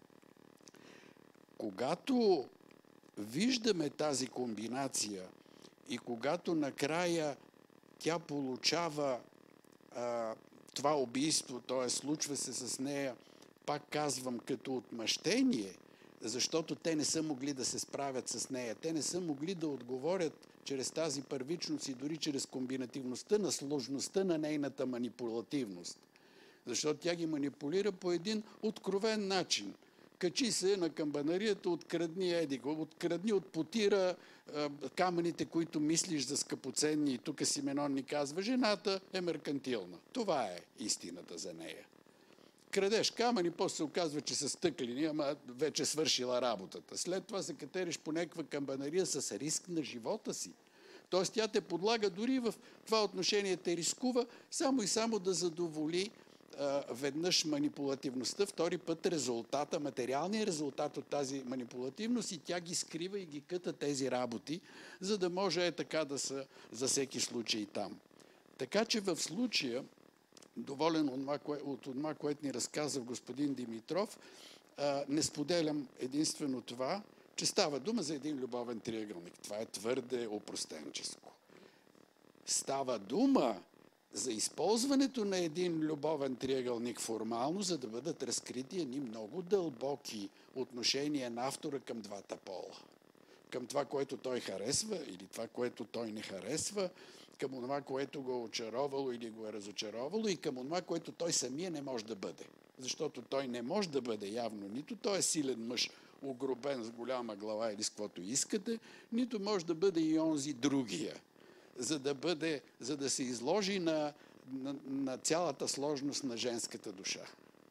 Speaker 8: Когато виждаме тази комбинация и когато накрая тя получава а, това убийство, т.е. случва се с нея, пак казвам, като отмъщение, защото те не са могли да се справят с нея. Те не са могли да отговорят чрез тази първичност и дори чрез комбинативността на сложността на нейната манипулативност. Защото тя ги манипулира по един откровен начин. Качи се на камбанарията, открадни едиго, открадни от потира камъните, които мислиш за скъпоценни. И тук Сименон ни казва, жената е меркантилна. Това е истината за нея. Крадеш камъни, после се оказва, че са стъклени, ама вече свършила работата. След това се катериш по някаква камбанария с риск на живота си. Тоест тя те подлага, дори в това отношение те рискува само и само да задоволи а, веднъж манипулативността, втори път резултата, материалният резултат от тази манипулативност, и тя ги скрива и ги къта тези работи, за да може е така да са за всеки случай там. Така че в случая, доволен от това, което ни разказа господин Димитров, не споделям единствено това, че става дума за един любовен триъгълник. Това е твърде опростенческо. Става дума за използването на един любовен триъгълник формално, за да бъдат разкрити едни много дълбоки отношения на автора към двата пола. Към това, което той харесва или това, което той не харесва, към това, което го е очаровало или го е разочаровало, и към това, което той самия не може да бъде. Защото той не може да бъде явно нито той е силен мъж, огробен с голяма глава или с каквото искате, нито може да бъде и онзи другия, за да, бъде, за да се изложи на, на, на цялата сложност на женската душа.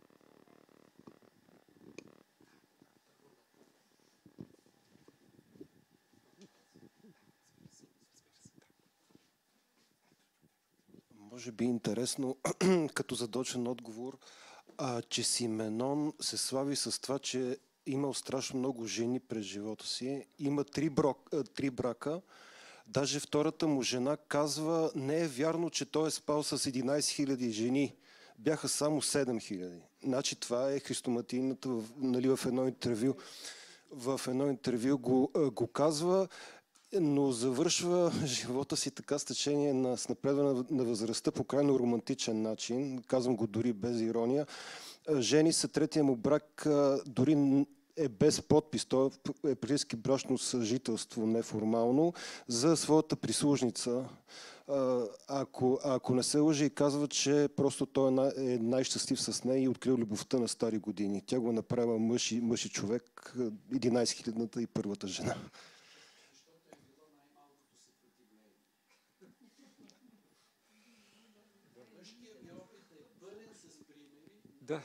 Speaker 3: Може би интересно, като задочен отговор, а, че Сименон се слави с това, че имал страшно много жени през живота си. Има три, брок, три брака. Даже втората му жена казва, не е вярно, че той е спал с единайсет хиляди жени. Бяха само седем хиляди. Значи това е христоматийната, нали, в едно интервю. В едно интервю го, го казва, но завършва живота си така с течение на, с напредване на възрастта по крайно романтичен начин. Казвам го дори без ирония. Жени се, третия му брак дори е без подпис. Той е приятелски брачно съжителство, неформално, за своята прислужница. Ако, ако не се лъжи, и казва, че просто той е най-щастлив с нея и открил любовта на стари години. Тя го направила мъж и, мъж и човек, единайсет хилядната и първата жена.
Speaker 2: Да.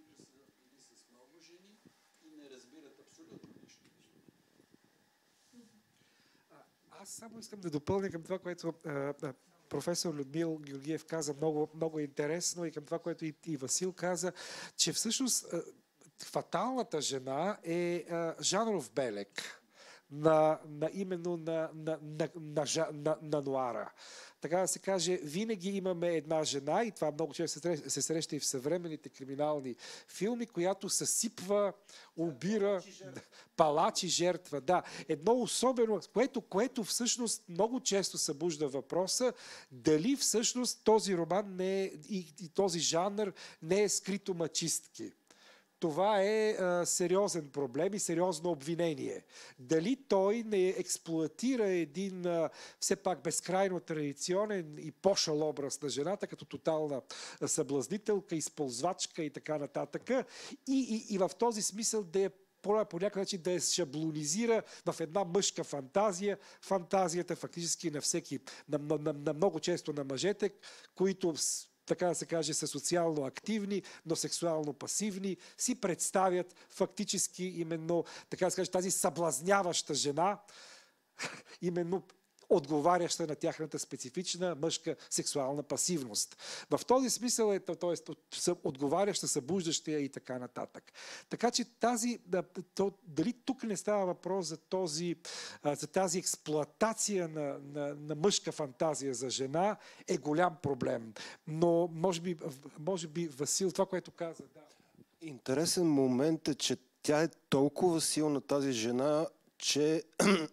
Speaker 2: Аз само искам да допълня към това, което а, а, професор Людмил Георгиев каза, много, много интересно, и към това, което и, и Васил каза, че всъщност а, фаталната жена е а, жанров белег на, на именно на, на, на, на, на, на нуара. Така да се каже, винаги имаме една жена, и това много често се среща и в съвременните криминални филми, която съсипва, убира, палачи, жертва. Да, едно особено, което, което всъщност много често събужда въпроса, дали всъщност този роман не е, и, и този жанр не е скрито мачистки. Това е а, сериозен проблем и сериозно обвинение. Дали той не експлоатира един а, все пак безкрайно традиционен и пошъл образ на жената като тотална съблазнителка, използвачка и така нататък. И, и, и в този смисъл да е по някакъв начин да я шаблонизира в една мъжка фантазия. Фантазията фактически на всеки, на, на, на, на много често на мъжете, които, така да се каже, са социално активни, но сексуално пасивни, си представят фактически именно, така да се каже, тази съблазняваща жена, именно отговаряща на тяхната специфична мъжка сексуална пасивност. В този смисъл е, т.е. отговаряща, събуждаща и така нататък. Така че тази, то, дали тук не става въпрос за, този, за тази експлоатация на, на, на мъжка фантазия за жена, е голям проблем. Но може би, може би Васил, това, което каза, да.
Speaker 3: Интересен момент е, че тя е толкова силна, тази жена, че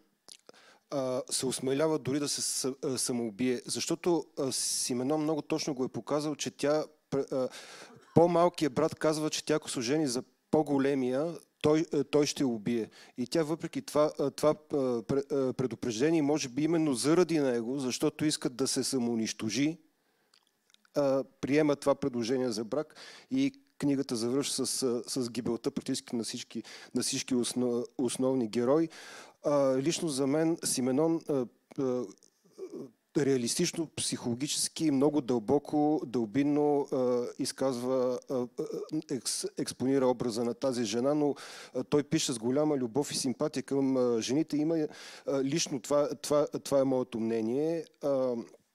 Speaker 3: се осмелява дори да се самоубие. Защото Сименон много точно го е показал, че тя, по-малкият брат казва, че тя ако се жени за по-големия, той, той ще убие. И тя въпреки това, това предупреждение, може би именно заради него, защото искат да се самоунищожи, приема това предложение за брак и книгата завършва с, с гибелта практически на всички, на всички основ, основни герои. А, лично за мен Сименон а, а, реалистично, психологически, много дълбоко, дълбинно а, изказва, а, екс, експонира образа на тази жена, но а, той пише с голяма любов и симпатия към а, жените. Има а, лично, това, това, това е моето мнение, а,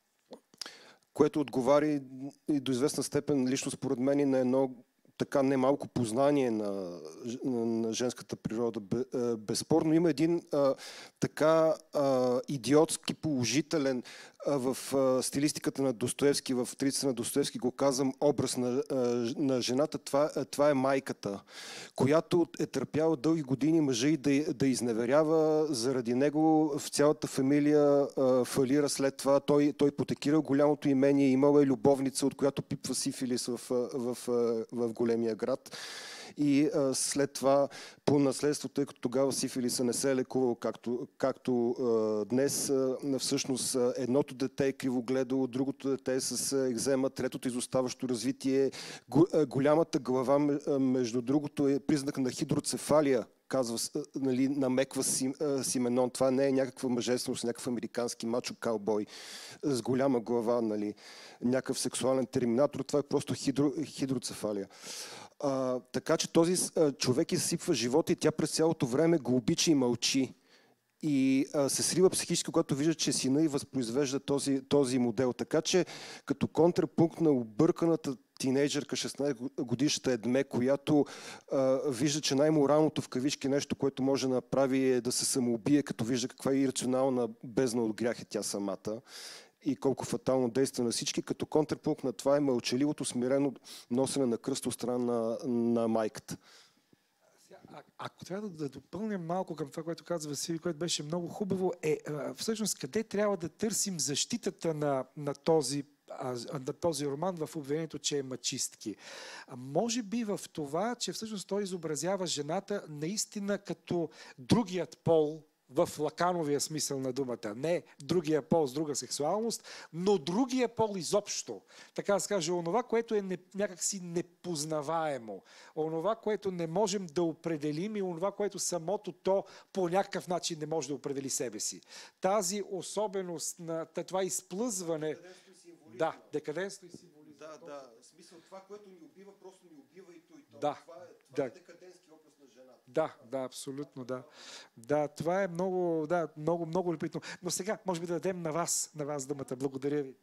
Speaker 3: което отговаря и до известна степен, лично според мен, и на едно така немалко познание на, на, на женската природа. Безспорно има един а, така а, идиотски, положителен а, в а, стилистиката на Достоевски, в трицата на Достоевски го казвам, образ на, а, на жената. Това, а, това е майката, която е търпяла дълги години мъжа и да, да изневерява. Заради него в цялата фамилия а, фалира след това. Той, той потекирал голямото имение, имала е любовница, от която пипва сифилис в, в, в, в големия град. И а, след това по наследство, тъй като тогава сифилиса не се е лекувал както, както а, днес, а, всъщност а, едното дете е кривогледало, другото дете е с а, екзема, третото изоставащо развитие. Го, а, голямата глава, а, между другото, е признак на хидроцефалия, казва, нали, намеква Сим, а, Сименон. Това не е някаква мъжественост, някакъв американски мачо каубой с голяма глава, нали, някакъв сексуален терминатор. Това е просто хидро, хидроцефалия. А, така че този а, човек изсипва живота и тя през цялото време го обича и мълчи. И а, се срива психически, когато вижда, че сина и възпроизвежда този, този модел. Така че като контрапункт на обърканата тинейджърка, шестнайсет годишната Едме, която а, вижда, че най-моралното в кавички нещо, което може да направи, е да се самоубие, като вижда каква е ирационална бездна от грях е тя самата и колко фатално действа на всички. Като контрапункт на това е мълчаливото, смирено носене на кръст от страна на, на майката.
Speaker 2: А, ако трябва да, да допълним малко към това, което каза Василий, което беше много хубаво, е а, всъщност къде трябва да търсим защитата на, на, този, а, на този роман в обвинението, че е мачистки. А, може би в това, че всъщност той изобразява жената наистина като другият пол, в лакановия смисъл на думата. Не другия пол с друга сексуалност, но другия пол изобщо. Така да се каже, онова, което е не, някакси непознаваемо. Онова, което не можем да определим и онова, което самото то по някакъв начин не може да определи себе си. Тази особеност на това изплъзване... Да, декаденство и символизъм.
Speaker 3: Да, да. В смисъл, това, което ни убива, просто ни убива и то и то.
Speaker 2: Да,
Speaker 3: това е, това
Speaker 2: да.
Speaker 3: е декадентски образ на жената.
Speaker 2: Да, да, абсолютно, да. Да, това е много, да, много, много любително. Но сега, може би да дадем на вас, на вас думата. Благодаря ви.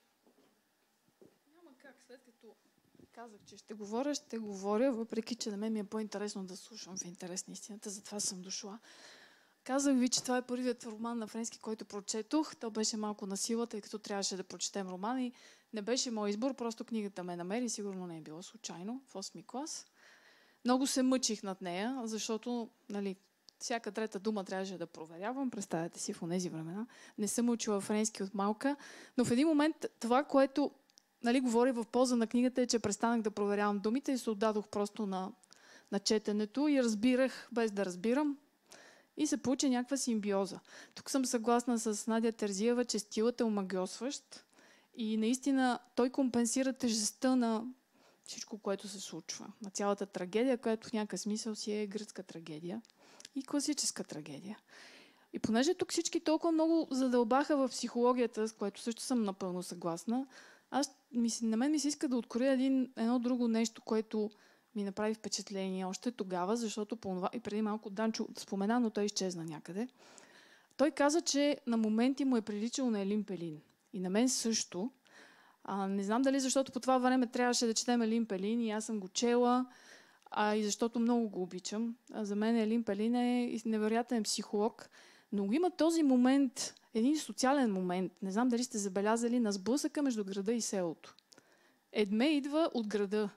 Speaker 4: Няма как, след като казах, че ще говоря, ще говоря, въпреки че на мен ми е по-интересно да слушам в интерес на истината, затова съм дошла. Казах ви, че това е първият роман на френски, който прочетох. То беше малко на сила, тъй като трябваше да прочетем роман и не беше мой избор, просто книгата ме намери, сигурно не е било случайно, в осми клас. Много се мъчих над нея, защото, нали, всяка трета дума трябваше да проверявам, представете си в онези времена. Не съм учила френски от малка, но в един момент това, което, нали, говори в полза на книгата, е, че престанах да проверявам думите и се отдадох просто на, на четенето и разбирах без да разбирам. И се получи някаква симбиоза. Тук съм съгласна с Надя Терзиева, че стилът е омагьосващ и наистина той компенсира тежестта на всичко, което се случва. На цялата трагедия, която в някакъв смисъл си е гръцка трагедия и класическа трагедия. И понеже тук всички толкова много задълбаха в психологията, с което също съм напълно съгласна, аз, на мен ми се иска да откроя един, едно друго нещо, което ми направи впечатление още тогава, защото по това, и преди малко Данчо спомена, но той изчезна някъде. Той каза, че на моменти му е приличал на Елин Пелин. И на мен също. А, не знам дали защото по това време трябваше да четем Елин Пелин и аз съм го чела, а и защото много го обичам. А за мен Елин Пелин е невероятен психолог, но има този момент, един социален момент, не знам дали сте забелязали, на сблъсъка между града и селото. Едме идва от града,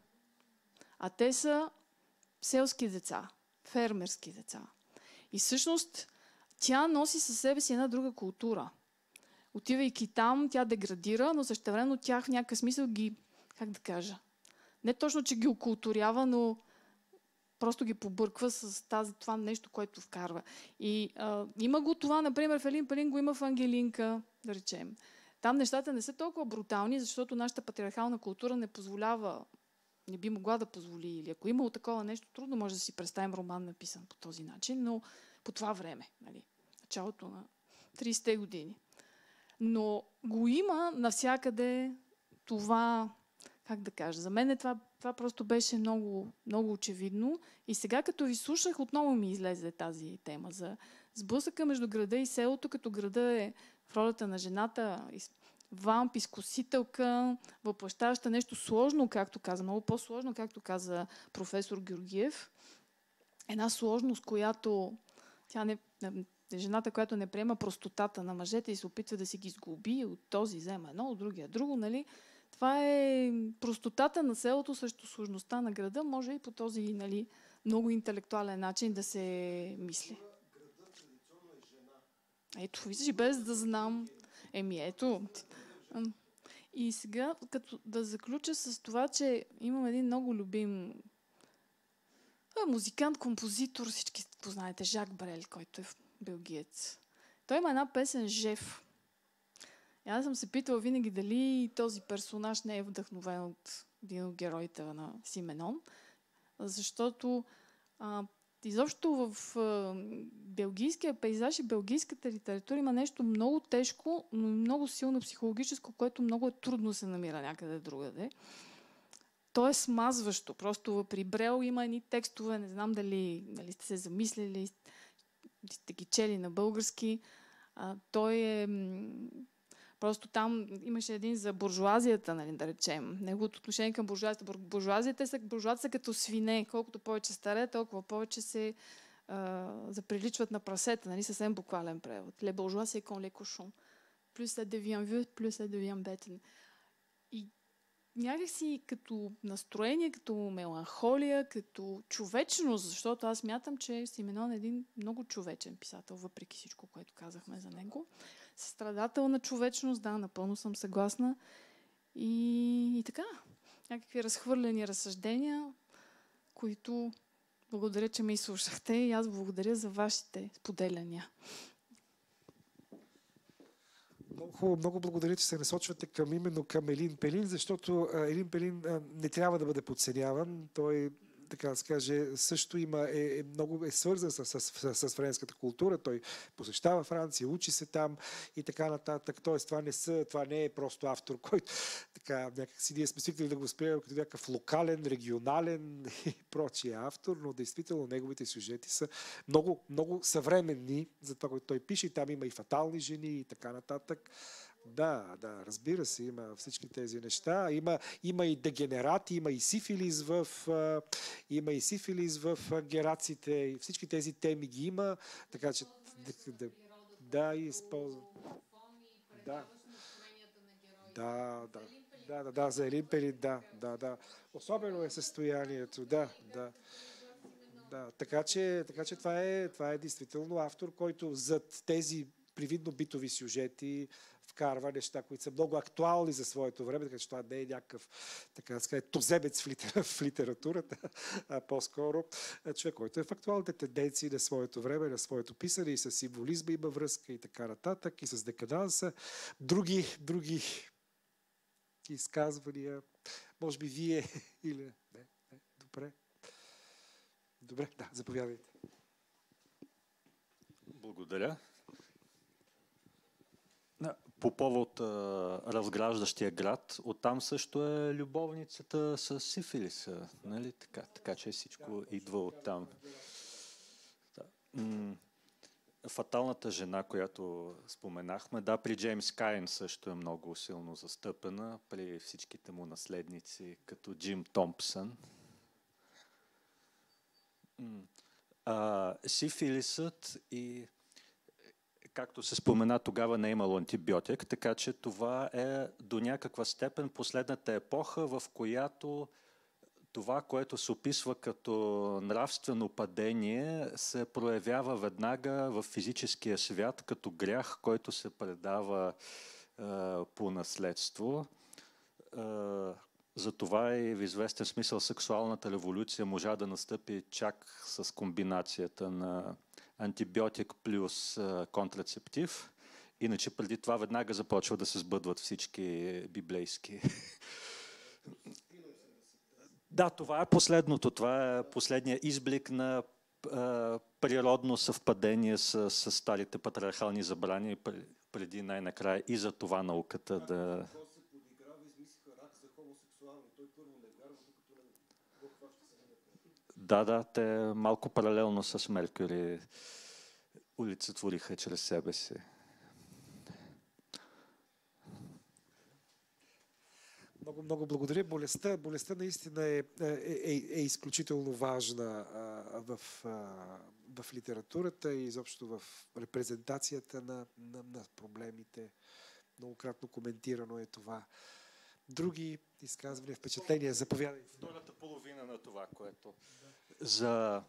Speaker 4: а те са селски деца, фермерски деца. И всъщност тя носи със себе си една друга култура. Отивайки там, тя деградира, но същевременно тях в някакъв смисъл ги, как да кажа, не точно, че ги окултурява, но просто ги побърква с тази, това нещо, което вкарва. И а, има го това, например, в Елин Пелин го има в Ангелинка, да речем. Там нещата не са толкова брутални, защото нашата патриархална култура не позволява, не би могла да позволи. Или ако имало такова нещо, трудно може да си представим роман написан по този начин, но по това време, нали, началото на тридесетте години. Но го има навсякъде това, как да кажа, за мен това, това просто беше много, много очевидно. И сега, като ви слушах, отново ми излезе тази тема за сблъсъка между града и селото, като града е в ролята на жената, вамп, изкусителка, въплъщаваща нещо сложно, както каза, много по-сложно, както каза професор Георгиев. Една сложност, която тя не, жената, която не приема простотата на мъжете и се опитва да си ги сглоби, от този взема едно, от другия друго, нали? Това е простотата на селото срещу сложността на града. Може и по този, нали, много интелектуален начин да се мисли. Ето, виждаш, без да знам. Еми, ето. И сега, като да заключа с това, че имам един много любим музикант, композитор, всички познаете, Жак Брел, който е белгиец. Той има една песен «Жеф». И аз съм се питала винаги дали този персонаж не е вдъхновен от един от героите на Сименон, защото а, изобщо в а, белгийския пейзаж и белгийската литература има нещо много тежко, но много силно психологическо, което много е трудно се намира някъде другаде. То е смазващо. Просто при Брел има едни текстове, не знам дали, дали сте се замислили, сте ги чели на български. А, той е... Просто там имаше един за буржуазията, нали, да речем. Неговото отношение към буржуазията. Буржуазията са, буржуазията са като свине. Колкото повече старе, толкова повече се а, заприличват на прасета. Нали, съвсем буквален превод. Les bourgeois, c'est comme les cochons. Plus ça devient vieux, plus ça devient bête. И някакси като настроение, като меланхолия, като човечност, защото аз мятам, че Сименон е един много човечен писател, въпреки всичко, което казахме за него. Състрадателна човечност, да, напълно съм съгласна. И, и така, някакви разхвърлени разсъждения, които благодаря, че ме изслушахте и аз благодаря за вашите споделяния.
Speaker 2: Много хубаво, много благодаря, че се насочвате към именно към Елин Пелин, защото Елин Пелин не трябва да бъде подценяван. Той, така да се каже, също има, е, е много е свързан с, с, с, с френската култура. Той посещава Франция, учи се там и така нататък. Тоест, това не, са, това не е просто автор, който така някакси ние сме свикнали да го възприемем като някакъв локален, регионален и прочие автор, но действително неговите сюжети са много, много съвременни за това, което той пише. И там има и фатални жени и така нататък. Да, да, разбира се, има всички тези неща. Има, има и дегенерати, има и сифилис в, а, има и сифилис в а, гераците, и всички тези теми ги има, така че да, да, да използвам. Да. Да, да, да, да, да, за Елин Пелин, да, да, да. Особено е състоянието, да, да. Да, така че, така че това е, това е действително автор, който зад тези привидно битови сюжети вкарва неща, които са много актуални за своето време, така че това не е някакъв, така да скажа, туземец в, литера, в литературата, а по-скоро човек, който е в актуалните тенденции на своето време, на своето писане и с символизма има връзка и така нататък, и с декаданса. Други, други изказвания, може би вие или... Не, не, добре. Добре, да, заповядайте.
Speaker 5: Благодаря. По повод а, разграждащия град, оттам също е любовницата с сифилиса, нали? Така, така че всичко идва оттам. Да. М- Фаталната жена, която споменахме, да, при Джеймс Кайн също е много силно застъпена, при всичките му наследници, като Джим Томпсън. М- а, сифилисът и както се спомена, тогава не е имало антибиотик, така че това е до някаква степен последната епоха, в която това, което се описва като нравствено падение, се проявява веднага в физическия свят като грях, който се предава е, по наследство. Е, затова и в известен смисъл сексуалната революция можа да настъпи чак с комбинацията на антибиотик плюс а, контрацептив. Иначе преди това веднага започва да се сбъдват всички библейски. Да, това е последното. Това е последния изблик на природно съвпадение с, с старите патриархални забрани преди най-накрая и за това науката да... Да, да, те малко паралелно с Меркюри олицетвориха чрез себе си.
Speaker 2: Много, много благодаря. Болестта, болестта наистина е, е, е, е изключително важна а, в, а, в литературата и изобщо в репрезентацията на, на, на проблемите. Многократно коментирано е това. Други изказвания, впечатления, заповядайте.
Speaker 5: Втората половина на това, което... За...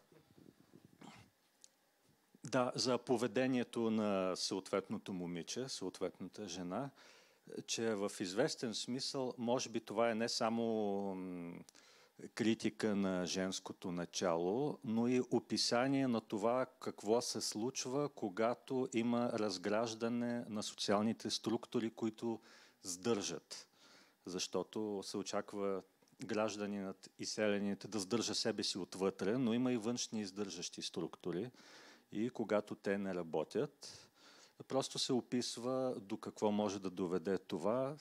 Speaker 5: Да, за поведението на съответното момиче, съответната жена, че в известен смисъл, може би това е не само критика на женското начало, но и описание на това какво се случва, когато има разграждане на социалните структури, които сдържат. Защото се очаква гражданинът и селянинът да сдържа себе си отвътре, но има и външни издържащи структури. И когато те не работят, просто се описва до какво може да доведе това.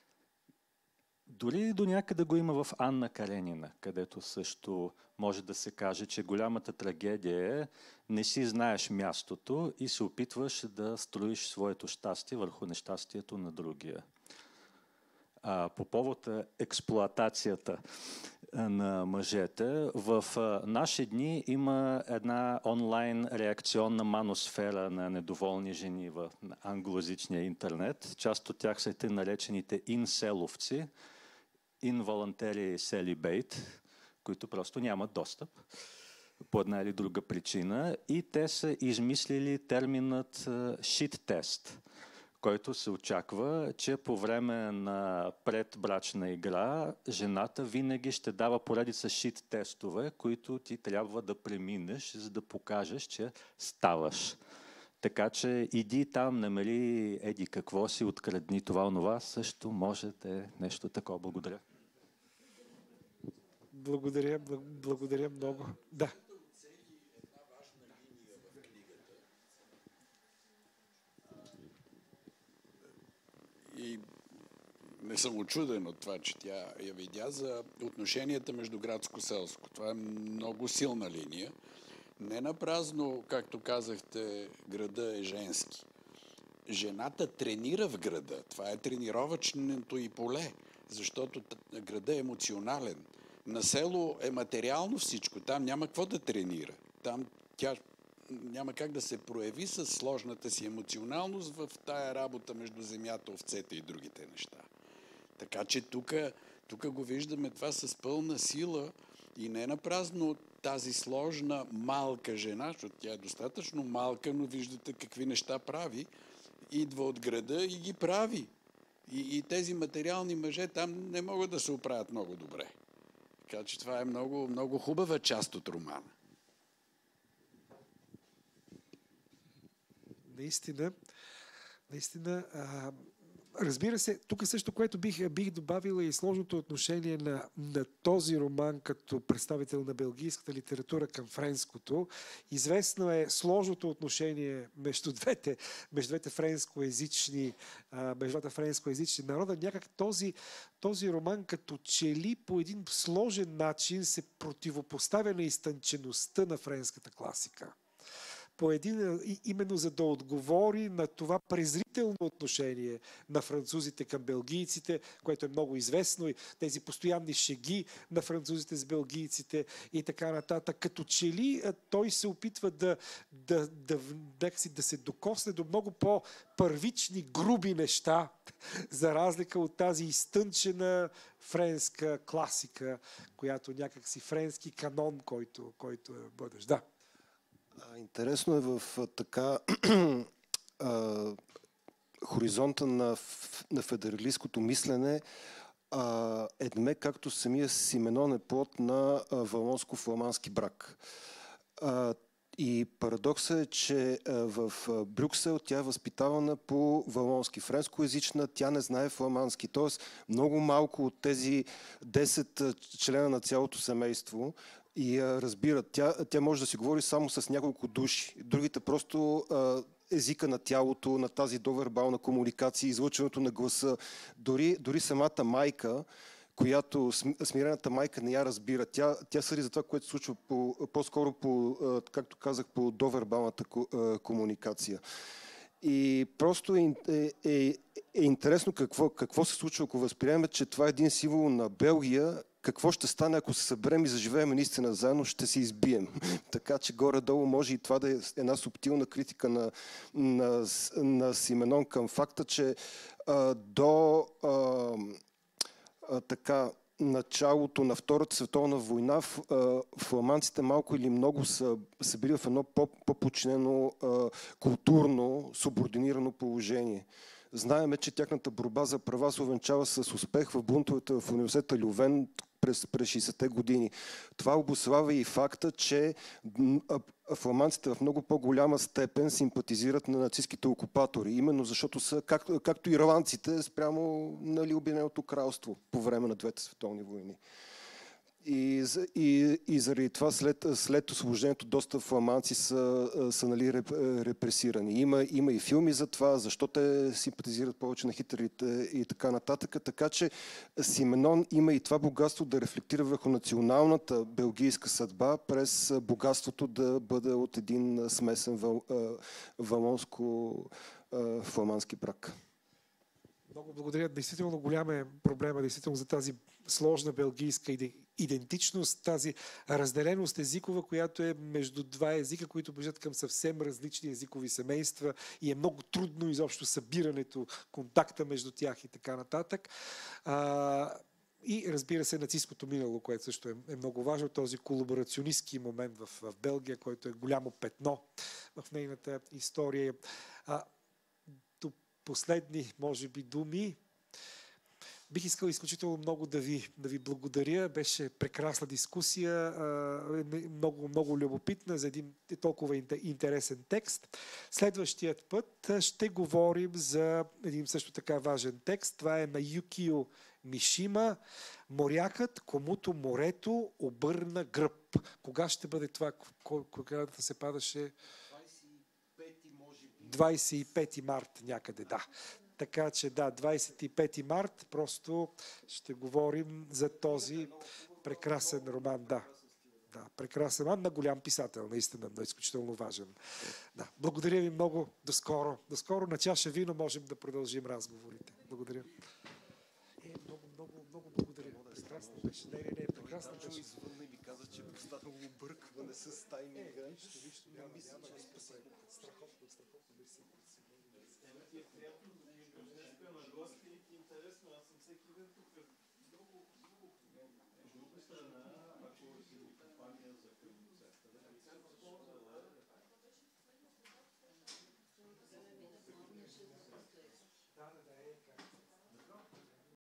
Speaker 5: Дори до някъде го има в Анна Каренина, където също може да се каже, че голямата трагедия е не си знаеш мястото и се опитваш да строиш своето щастие върху нещастието на другия. А, по повод експлоатацията на мъжете, в наши дни има една онлайн реакционна маносфера на недоволни жени в англоязичния интернет. Част от тях са те наречените инселовци, involuntary celibate, които просто нямат достъп по една или друга причина, и те са измислили терминът shit test, който се очаква, че по време на предбрачна игра жената винаги ще дава поредица шит тестове, които ти трябва да преминеш, за да покажеш, че ставаш. Така че иди там, намери еди какво си, открадни това, онова, също може да е нещо такова. Благодаря.
Speaker 2: Благодаря, благодаря много. Да.
Speaker 8: И не съм очуден от това, че тя я видя за отношенията между градско-селско. Това е много силна линия. Не напразно, както казахте, града е женски. Жената тренира в града. Това е тренировъчното и поле, защото града е емоционален. На село е материално всичко. Там няма какво да тренира. Там тя няма как да се прояви с сложната си емоционалност в тая работа между земята, овцете и другите неща. Така че тук, тук го виждаме това с пълна сила и не напразно тази сложна малка жена, защото тя е достатъчно малка, но виждате какви неща прави, идва от града и ги прави. И, и тези материални мъже там не могат да се оправят много добре. Така че това е много, много хубава част от романа.
Speaker 2: Наистина, наистина, а, разбира се, тук също, което бих, бих добавила и сложното отношение на, на този роман като представител на белгийската литература към френското. Известно е сложното отношение между двете, между двете френскоязични, а, между двата френскоязични народа. Някак този, този роман като че ли по един сложен начин се противопоставя на изтънчеността на френската класика. По един, именно за да отговори на това презрително отношение на французите към белгийците, което е много известно, и тези постоянни шеги на французите с белгийците и така нататък. Като че ли той се опитва да, да, да, да, да се докосне до много по-първични, груби неща, за разлика от тази изтънчена френска класика, която някакси френски канон, който, който е бъдещ. Да.
Speaker 3: Интересно е в така а, хоризонта на, на федералистското мислене а, Едме, както самия Сименон е плод на валонско-фламандски брак. А, И парадоксът е, че в Брюксел тя е възпитавана по валонски, френскоязична, тя не знае фламандски. Тоест много малко от тези десет члена на цялото семейство и я разбират. Тя, тя може да си говори само с няколко души. Другите просто езика на тялото, на тази довербална комуникация, излъчването на гласа. Дори, дори самата майка, която смирената майка не я разбира. Тя, тя съди за това, което се случва по, по-скоро по, както казах, по довербалната комуникация. И просто е, е, е, е интересно какво, какво се случва, ако възприемем, че това е един символ на Белгия. Какво ще стане, ако се съберем и заживеем наистина заедно, ще се избием. Така че горе-долу може и това да е една субтилна критика на, на, на Сименон към факта, че а, до а, а, така началото на Втората световна война фламандците малко или много са, са били в едно по-подчинено културно, субординирано положение. Знаеме, че тяхната борба за права се увенчава с успех в бунтовете в университета Лювен през, през шейсетте години. Това обуславя и факта, че фламандците в много по-голяма степен симпатизират на нацистските окупатори, именно защото са, както, както ирландците, спрямо нали, Обединеното кралство по време на двете световни войни. И, и, и заради това след, след освобождението доста фламандци са, са нали, репресирани. Има, има и филми за това, защо те симпатизират повече на Хитлер и така нататък. Така че Сименон има и това богатство да рефлектира върху националната белгийска съдба през богатството да бъде от един смесен вал, валонско-фламандски брак.
Speaker 2: Много благодаря. Действително голям е проблема действително за тази сложна белгийска идентичност, тази разделеност езикова, която е между два езика, които бежат към съвсем различни езикови семейства и е много трудно изобщо събирането, контакта между тях и така нататък. А, и разбира се нацистското минало, което също е, е много важно, този колаборационистски момент в, в Белгия, който е голямо петно в нейната история. А, последни, може би, думи. Бих искал изключително много да ви, да ви благодаря. Беше прекрасна дискусия, много, много любопитна за един толкова интересен текст. Следващият път ще говорим за един също така важен текст. Това е на Юкио Мишима. Морякът, комуто морето обърна гръб. Кога ще бъде това? Кога да се падаше? двадесет и пети март някъде, да. Така че да, двадесет и пети март просто ще говорим за този прекрасен роман. Да, да прекрасен роман на голям писател, наистина, но изключително важен. Да, благодаря ви много. До скоро. До скоро на чаша вино можем да продължим разговорите. Благодаря. Е, много, много, много благодаря. Прекрасно беше. Не, не, не, прекрасно беше.
Speaker 3: Извънна и ми каза, че е останало объркване с тайминга.
Speaker 2: Няма, няма, страхотно, страхотно. Интересно, аз съм всеки ден тук. Много, много, много страна, ако си компания за концерта. Да, да, да, е.